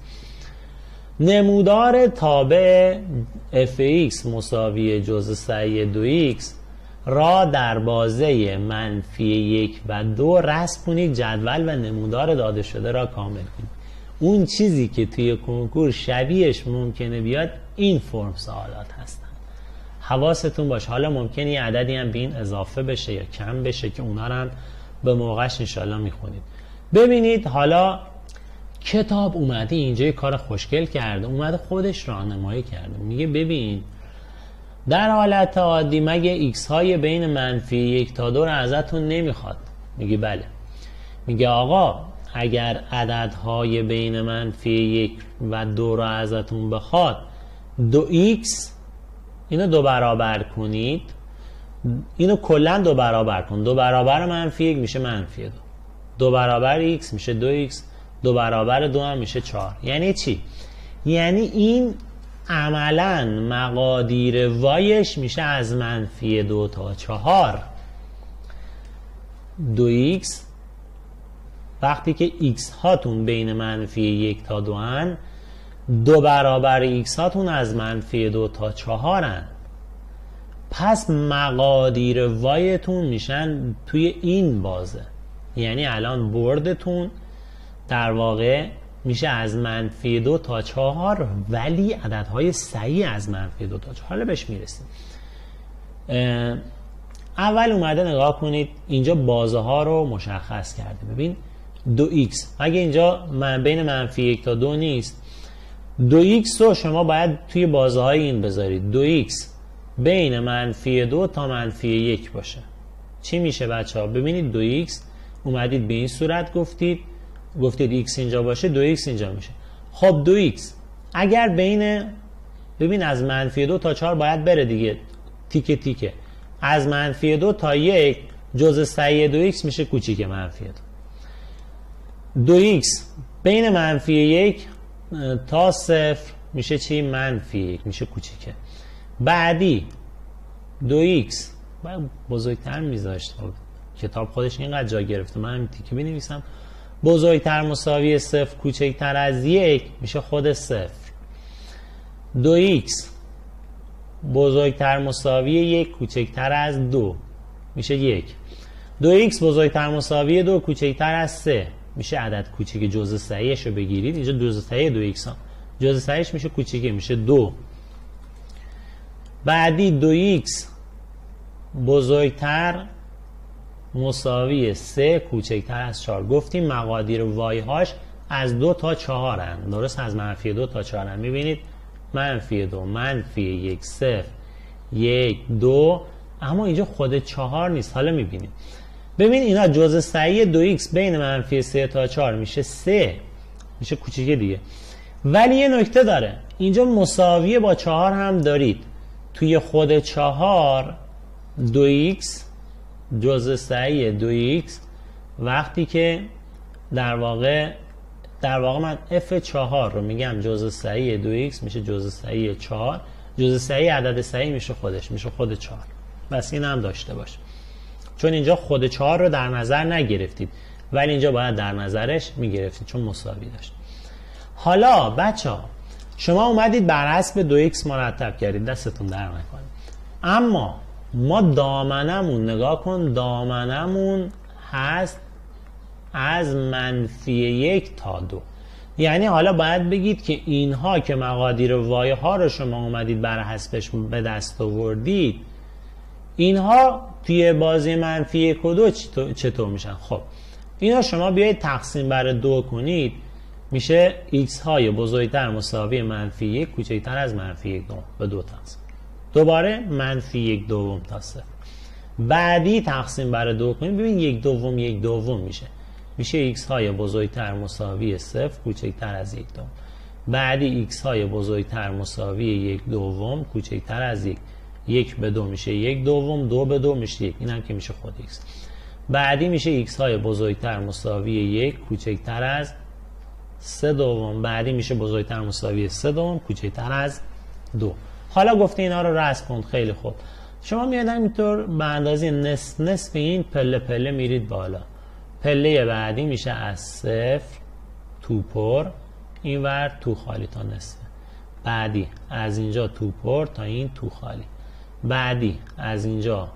نمودار تابع f(x) مساوی جزء صحیح 2x را در بازه -1 و 2 رسم کنید. جدول و نمودار داده شده را کامل کنید. اون چیزی که توی کنکور شبیهش ممکنه بیاد این فرم سوالات هستن. حواستون باشه. حالا ممکنه یه عددی هم به این اضافه بشه یا کم بشه که اونا رو هم به موقعش انشالله میخونید. ببینید حالا کتاب اومده اینجا یه کار خوشگل کرده، اومده خودش راهنمایی کرده. میگه ببین در حالت عادی مگه x های بین منفی 1 تا 2 رو ازتون نمیخواد؟ میگه بله. میگه آقا اگر عددهای بین منفی 1 و 2 رو ازتون بخواد 2x اینو 2 برابر کنید، اینو کلا 2 برابر کن، 2 برابر منفی 1 میشه منفی 2، 2 برابر x میشه 2x، 2 برابر 2 هم میشه 4. یعنی چی؟ یعنی این عملا مقادیر وایش میشه از منفی 2 تا 4. 2x وقتی که x هاتون بین منفی 1 تا 2 هن، 2 برابر x هاتون از منفی 2 تا 4 هن. پس مقادیر وایتون میشن توی این بازه. یعنی الان بردتون در واقع میشه از منفی 2 تا 4، ولی عددهای صحیح از منفی 2 تا 4. حالا بهش میرسیم. اول اومده نگاه کنید اینجا بازه ها رو مشخص کرده. ببین 2x اگه اینجا بین منفی 1 تا 2 نیست، 2x رو شما باید توی بازه های این بذارید. 2x بین منفی 2 تا منفی 1 باشه. چی میشه بچه ها؟ ببینید 2x اومدید به این صورت گفتید x اینجا باشه، 2x اینجا میشه. خب 2x اگر ببین از منفی 2 تا 4 باید بره دیگه، تیکه تیکه. از منفی 2 تا 1 جزء صحیح 2x میشه کوچیک منفی 2. 2x بین منفی 1 تا 0 میشه چی؟ منفی 1 میشه کوچیکه. بعدی 2x باید بزرگتر میذاشت، کتاب خودش اینقدر جا گرفته، من هم تیکه بنویسم. بزرگتر مساوی 0 کوچکتر از 1 میشه خود 0. 2x بزرگتر مساوی 1 کوچکتر از 2 میشه 1. 2x بزرگتر مساوی 2 کوچکتر از 3 میشه عدد کوچیک جزء صحیحش رو بگیرید. اینجا جزء صحیح 2x ها، جزء صحیحش میشه کوچیکه، میشه 2. بعدی 2x بزرگتر مساوی 3 کوچکتر از 4. گفتیم مقادیر وای هاش از 2 تا 4 هن. درست؟ از منفی 2 تا 4 هن. میبینید منفی 2 منفی 1 0 1 2، اما اینجا خود 4 نیست. حالا میبینید ببین اینا جزء صحیح 2x بین منفی 3 تا 4 میشه 3، میشه کوچیکه دیگه. ولی یه نکته داره، اینجا مساویه با 4 هم دارید. توی خود 4 2x جزء صحیح 2x وقتی که در واقع من f4 رو میگم جزء صحیح 2x میشه جزء صحیح 4، جزء صحیح عدد صحیح میشه خودش، میشه خود 4. بس این هم داشته باش، چون اینجا خود 4 رو در نظر نگرفتید، ولی اینجا باید در نظرش میگرفتید چون مساوی داشت. حالا بچه ها شما اومدید بر حسب 2x مرتب کردید، دستتون در نکنه. اما ما دامنمون نگاه کن، دامنمون هست از منفی 1 تا 2. یعنی حالا باید بگید که اینها که مقادیر وای ها رو شما اومدید بر حسبش به دست آوردید، اینها توی بازی منفی 1 و 2 چطور میشن؟ خب اینا شما بیایید تقسیم بر 2 کنید، میشه x های بزرگتر مساوی منفی 1 کوچکتر از منفی 1 دوم به 2 تقسیم. دوباره منفی 1 دوم تا 0. بعدی تقسیم بر 2 کنید، ببین 1 دوم 1 دوم میشه x های بزرگتر مساوی 0 کوچکتر از 1 دوم. بعدی x های بزرگتر مساوی 1 دوم کوچکتر از 1. 1 به 2 میشه 1 دوم، 2 به 2 میشه 1، این هم که میشه خود x. بعدی میشه x های بزرگتر مساوی 1 کوچکتر از 3 دوم. بعدی میشه بزرگتر مساوی 3 دوم کوچکتر از 2. حالا گفته اینا رو رسم کن. خیلی خوب، شما میاد اینطور به اندازه نصف این پله پله میرید بالا. پله بعدی میشه از 0 تو پر اینور تو خالی تا نصفه. بعدی از اینجا تو پر تا این تو خالی. بعدی از اینجا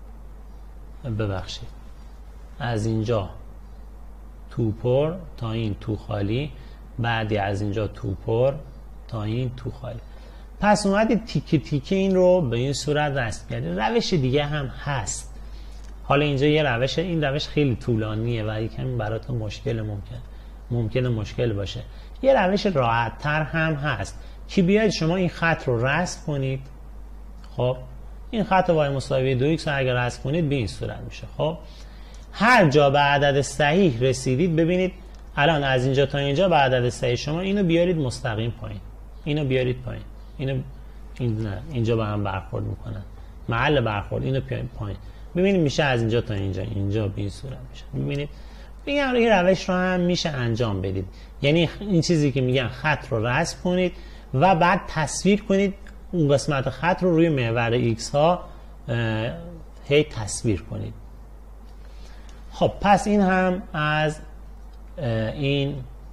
از اینجا تو پر تا این تو خالی. بعدی از اینجا تو پر تا این تو خالی. پس اومدید تیکه تیکه این رو به این صورت رسم کردید. روش دیگه هم هست، حالا اینجا یه روش، این روش خیلی طولانیه و یکم براتون ممکنه مشکل باشه. یه روش راحت تر هم هست که بیاید شما این خط رو رسم کنید. خب این خط y مساوی 2x رو اگر رسم کنید به این صورت میشه. خب هر جا به عدد صحیح رسیدید، ببینید الان از اینجا تا اینجا به عدد صحیح شما اینو بیارید مستقیم پایین، اینو بیارید پایین، اینجا با هم برخورد میکنن، محل برخورد اینو پایین. ببینید میشه از اینجا تا اینجا به این صورت میشه. ببینید میگم این روش رو هم میشه انجام بدید. یعنی این چیزی که میگن خط رو رسم کنید و بعد تصویر کنید اون قسمت خط رو روی محور x ها هی تصویر کنید. خب پس این هم از این.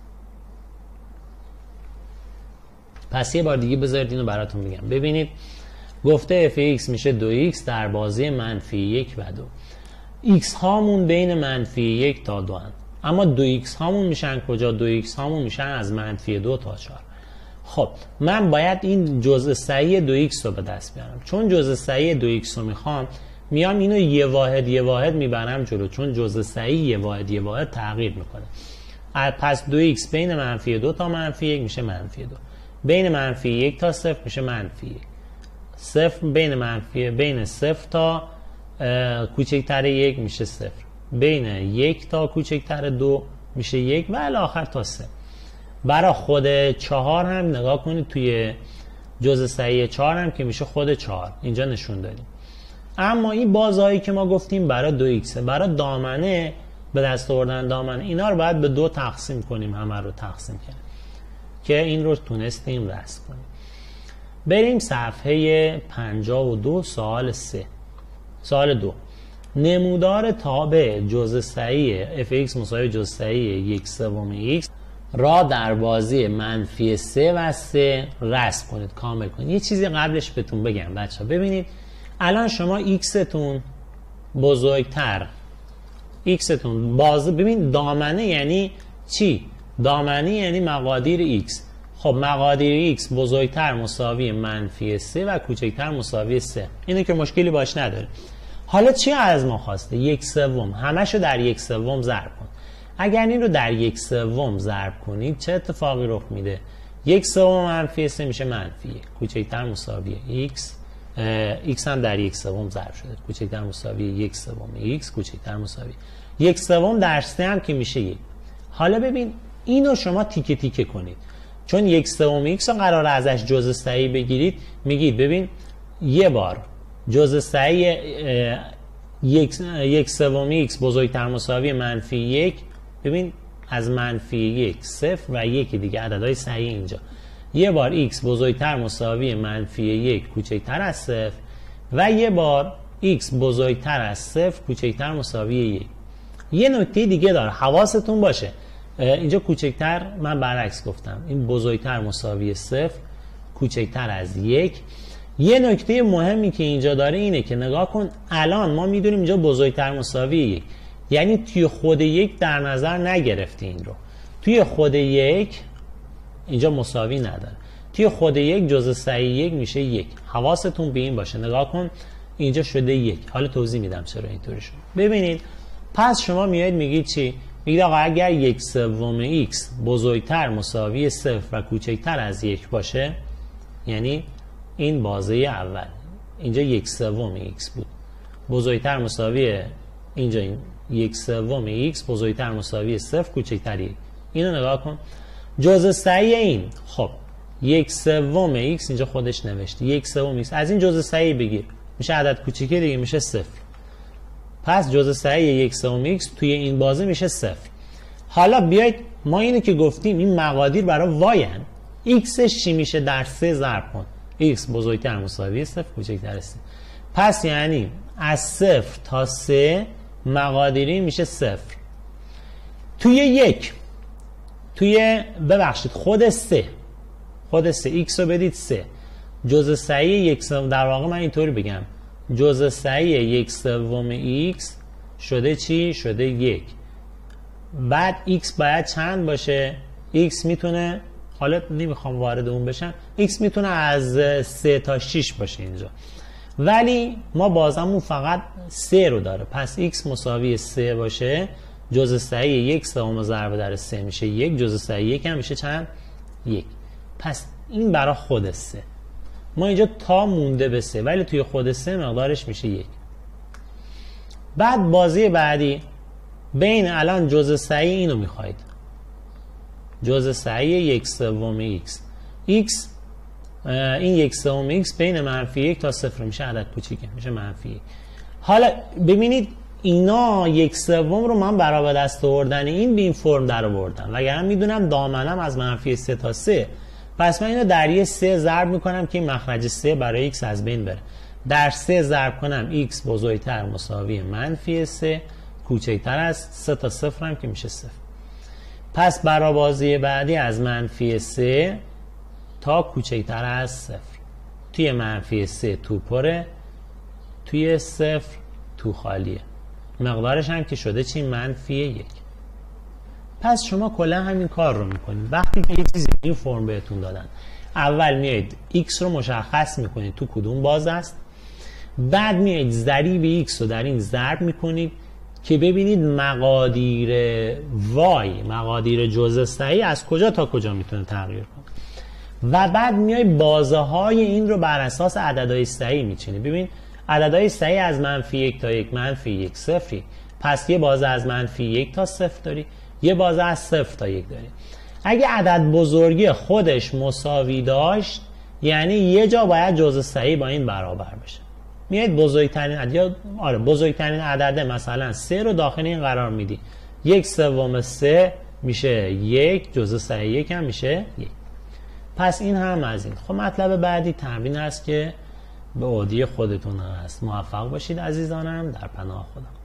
پس یه بار دیگه بذارید اینو براتون بگم. ببینید گفته f(x) میشه 2x در بازی -1 و 2. x هامون بین -1 تا 2 هن. اما 2x هامون میشن کجا؟ 2x هامون میشن از -2 تا 4. خب من باید این جزء صحیح 2x رو به دست بیارم. چون جزء صحیح 2x رو میخوام، میام اینو یه واحد میبرم جلو، چون جزء صحیح یه واحد تغییر میکنه. پس 2x بین -2 تا -1 میشه -2. بین -1 تا 0 میشه -1. 0 بین 0 تا کوچکتر 1 میشه 0. بین 1 تا کوچکتر 2 میشه 1 و الی آخر تا 3. برای خود 4 هم نگاه کنید، توی جزء صحیح 4 هم که میشه خود 4 اینجا نشون دادیم. اما این بازهایی که ما گفتیم برای 2x، برای دامنه به دست آوردن دامنه اینا رو باید به 2 تقسیم کنیم، همه رو تقسیم کنیم که این رو تونستیم رسم کنیم. بریم صفحه 52 سوال 3. سوال 2. نمودار تابع جزء صحیح f(x) مساوی جزء صحیح 1/3 x را در بازی -3 و 3 رسم کنید، کامل کنید. یه چیزی قبلش بهتون بگم بچه‌ها. ببینید الان شما x تون بزرگتر، x تون ببین دامنه یعنی چی؟ دامنه یعنی مقادیر x. خب مقادیر x بزرگتر مساوی -3 و کوچکتر مساوی 3. اینو که مشکلی باش نداره. حالا چی از ما خواسته؟ 1/3. همشو در 1/3 ضرب کن. اگر این رو در 1/3 ضرب کنید چه اتفاقی رخ میده؟ 1/3 -3 میشه -1. کوچکتر مساوی x. x هم در 1/3 ضرب شده، کوچکتر مساوی 1/3 x، کوچکتر مساوی 1/3 در 3 هم که میشه 1. حالا ببین اینو شما تیکه تیکه کنید، چون 1/3 x رو قراره ازش جزء صحیح بگیرید. میگید ببین یه بار جزء صحیح 1/3 x بزرگتر مساوی -1. ببین از -1 0 و 1 دیگه عددهای صحیح اینجا. یه بار x بزرگتر مساوی -1 کوچکتر از 0 و یه بار x بزرگتر از 0 کوچکتر مساوی 1. یه نکته دیگه داره حواستون باشه، اینجا کوچکتر من برعکس گفتم، این بزرگتر مساوی 0 کوچکتر از 1. یه نکته مهمی که اینجا داره اینه که نگاه کن الان ما میدونیم اینجا بزرگتر مساوی 1، یعنی توی خود 1 در نظر نگرفتی این رو. توی خود 1 اینجا مساوی نداره، توی خود 1 جزء صحیح 1 میشه 1. حواستون به این باشه. نگاه کن اینجا شده 1. حالا توضیح میدم چرا اینطوری شد. ببینید پس شما میایید میگید چی؟ میگید آقا اگر 1/3 x بزرگتر مساوی 0 و کوچکتر از 1 باشه، یعنی این بازه اول اینجا 1/3 x بود، بزرگتر مساوی اینجا این 1/3 x بزرگتر مساوی 0 کوچکتر 1. اینو نگاه کن جزء صحیح این. خب 1/3 x اینجا خودش نوشته 1/3 x از این جزء صحیح بگیر میشه عدد کوچیکی دیگه میشه 0. پس جزء صحیح 1/3 x توی این بازه میشه 0. حالا بیایید ما اینو که گفتیم این مقادیر برای y ان، xش چی میشه؟ در 3 ضرب کن. x بزرگتر مساوی 0 کوچکتر 3. پس یعنی از 0 تا 3 مقادیری میشه 0. توی 1 ببخشید خود 3 x رو بدید 3 جزء صحیح 1/3. در واقع من اینطوری بگم جزء صحیح 1/3 x شده چی؟ شده 1. بعد x باید چند باشه؟ x میتونه، حالا نمیخوام وارد اون بشم، x میتونه از 3 تا 6 باشه اینجا. ولی ما بازمون فقط 3 رو داره. پس x مساوی 3 باشه جزء صحیح 1 سوم ضرب در 3 میشه 1، جزء صحیح 1 هم میشه چند؟ 1. پس این برای خود 3. ما اینجا تا مونده به 3 ولی توی خود 3 مقدارش میشه 1. بعد بازی بعدی بین الان جزء صحیح اینو میخواید، جزء صحیح 1 سوم x این 1 سوم x بین منفی 1 تا 0 میشه عدد کوچیکه، میشه منفی 1. حالا ببینید اینا 1 سوم رو من برای به دست آوردن این به این فرم در آوردم، وگرنه میدونم دامنم از منفی 3 تا 3، پس من اینو در یه 3 ضرب میکنم که این مخرج 3 برای x از بین بره. در 3 ضرب کنم x بزرگتر مساوی منفی 3 کوچکتر از 3 تا 0 هم که میشه 0. پس برای بازی بعدی از منفی 3 تا کوچکتر از 0. توی منفی 3 تو پره، توی 0 تو خالیه. مقدارش هم که شده چی؟ منفی 1. پس شما کلا همین کار رو میکنید. وقتی که یه چیزی این فرم بهتون دادن، اول میایید x رو مشخص میکنید تو کدوم باز است، بعد میایید ضریب x رو در این ضرب میکنید که ببینید مقادیر y، مقادیر جزء صحیح از کجا تا کجا میتونه تغییر کنه، و بعد میای بازه های این رو بر اساس عددهای صحیح میچینید. ببین عددهای صحیح از منفی 1 تا 1 منفی 1 0، پس یه بازه از منفی 1 تا 0 داری، یه بازه از 0 تا 1 داری. اگه عدد بزرگی خودش مساوی داشت یعنی یه جا باید جزء صحیح با این برابر بشه. میاد بزرگترین عدد، یا بزرگترین عدد مثلا 3 رو داخل این قرار میدی، 1 سوم 3 میشه 1، جزء صحیح 1 هم میشه 1. پس این هم از این. خب مطلب بعدی تمرین است که به عهده خودتون هست. موفق باشید عزیزانم، در پناه خدا.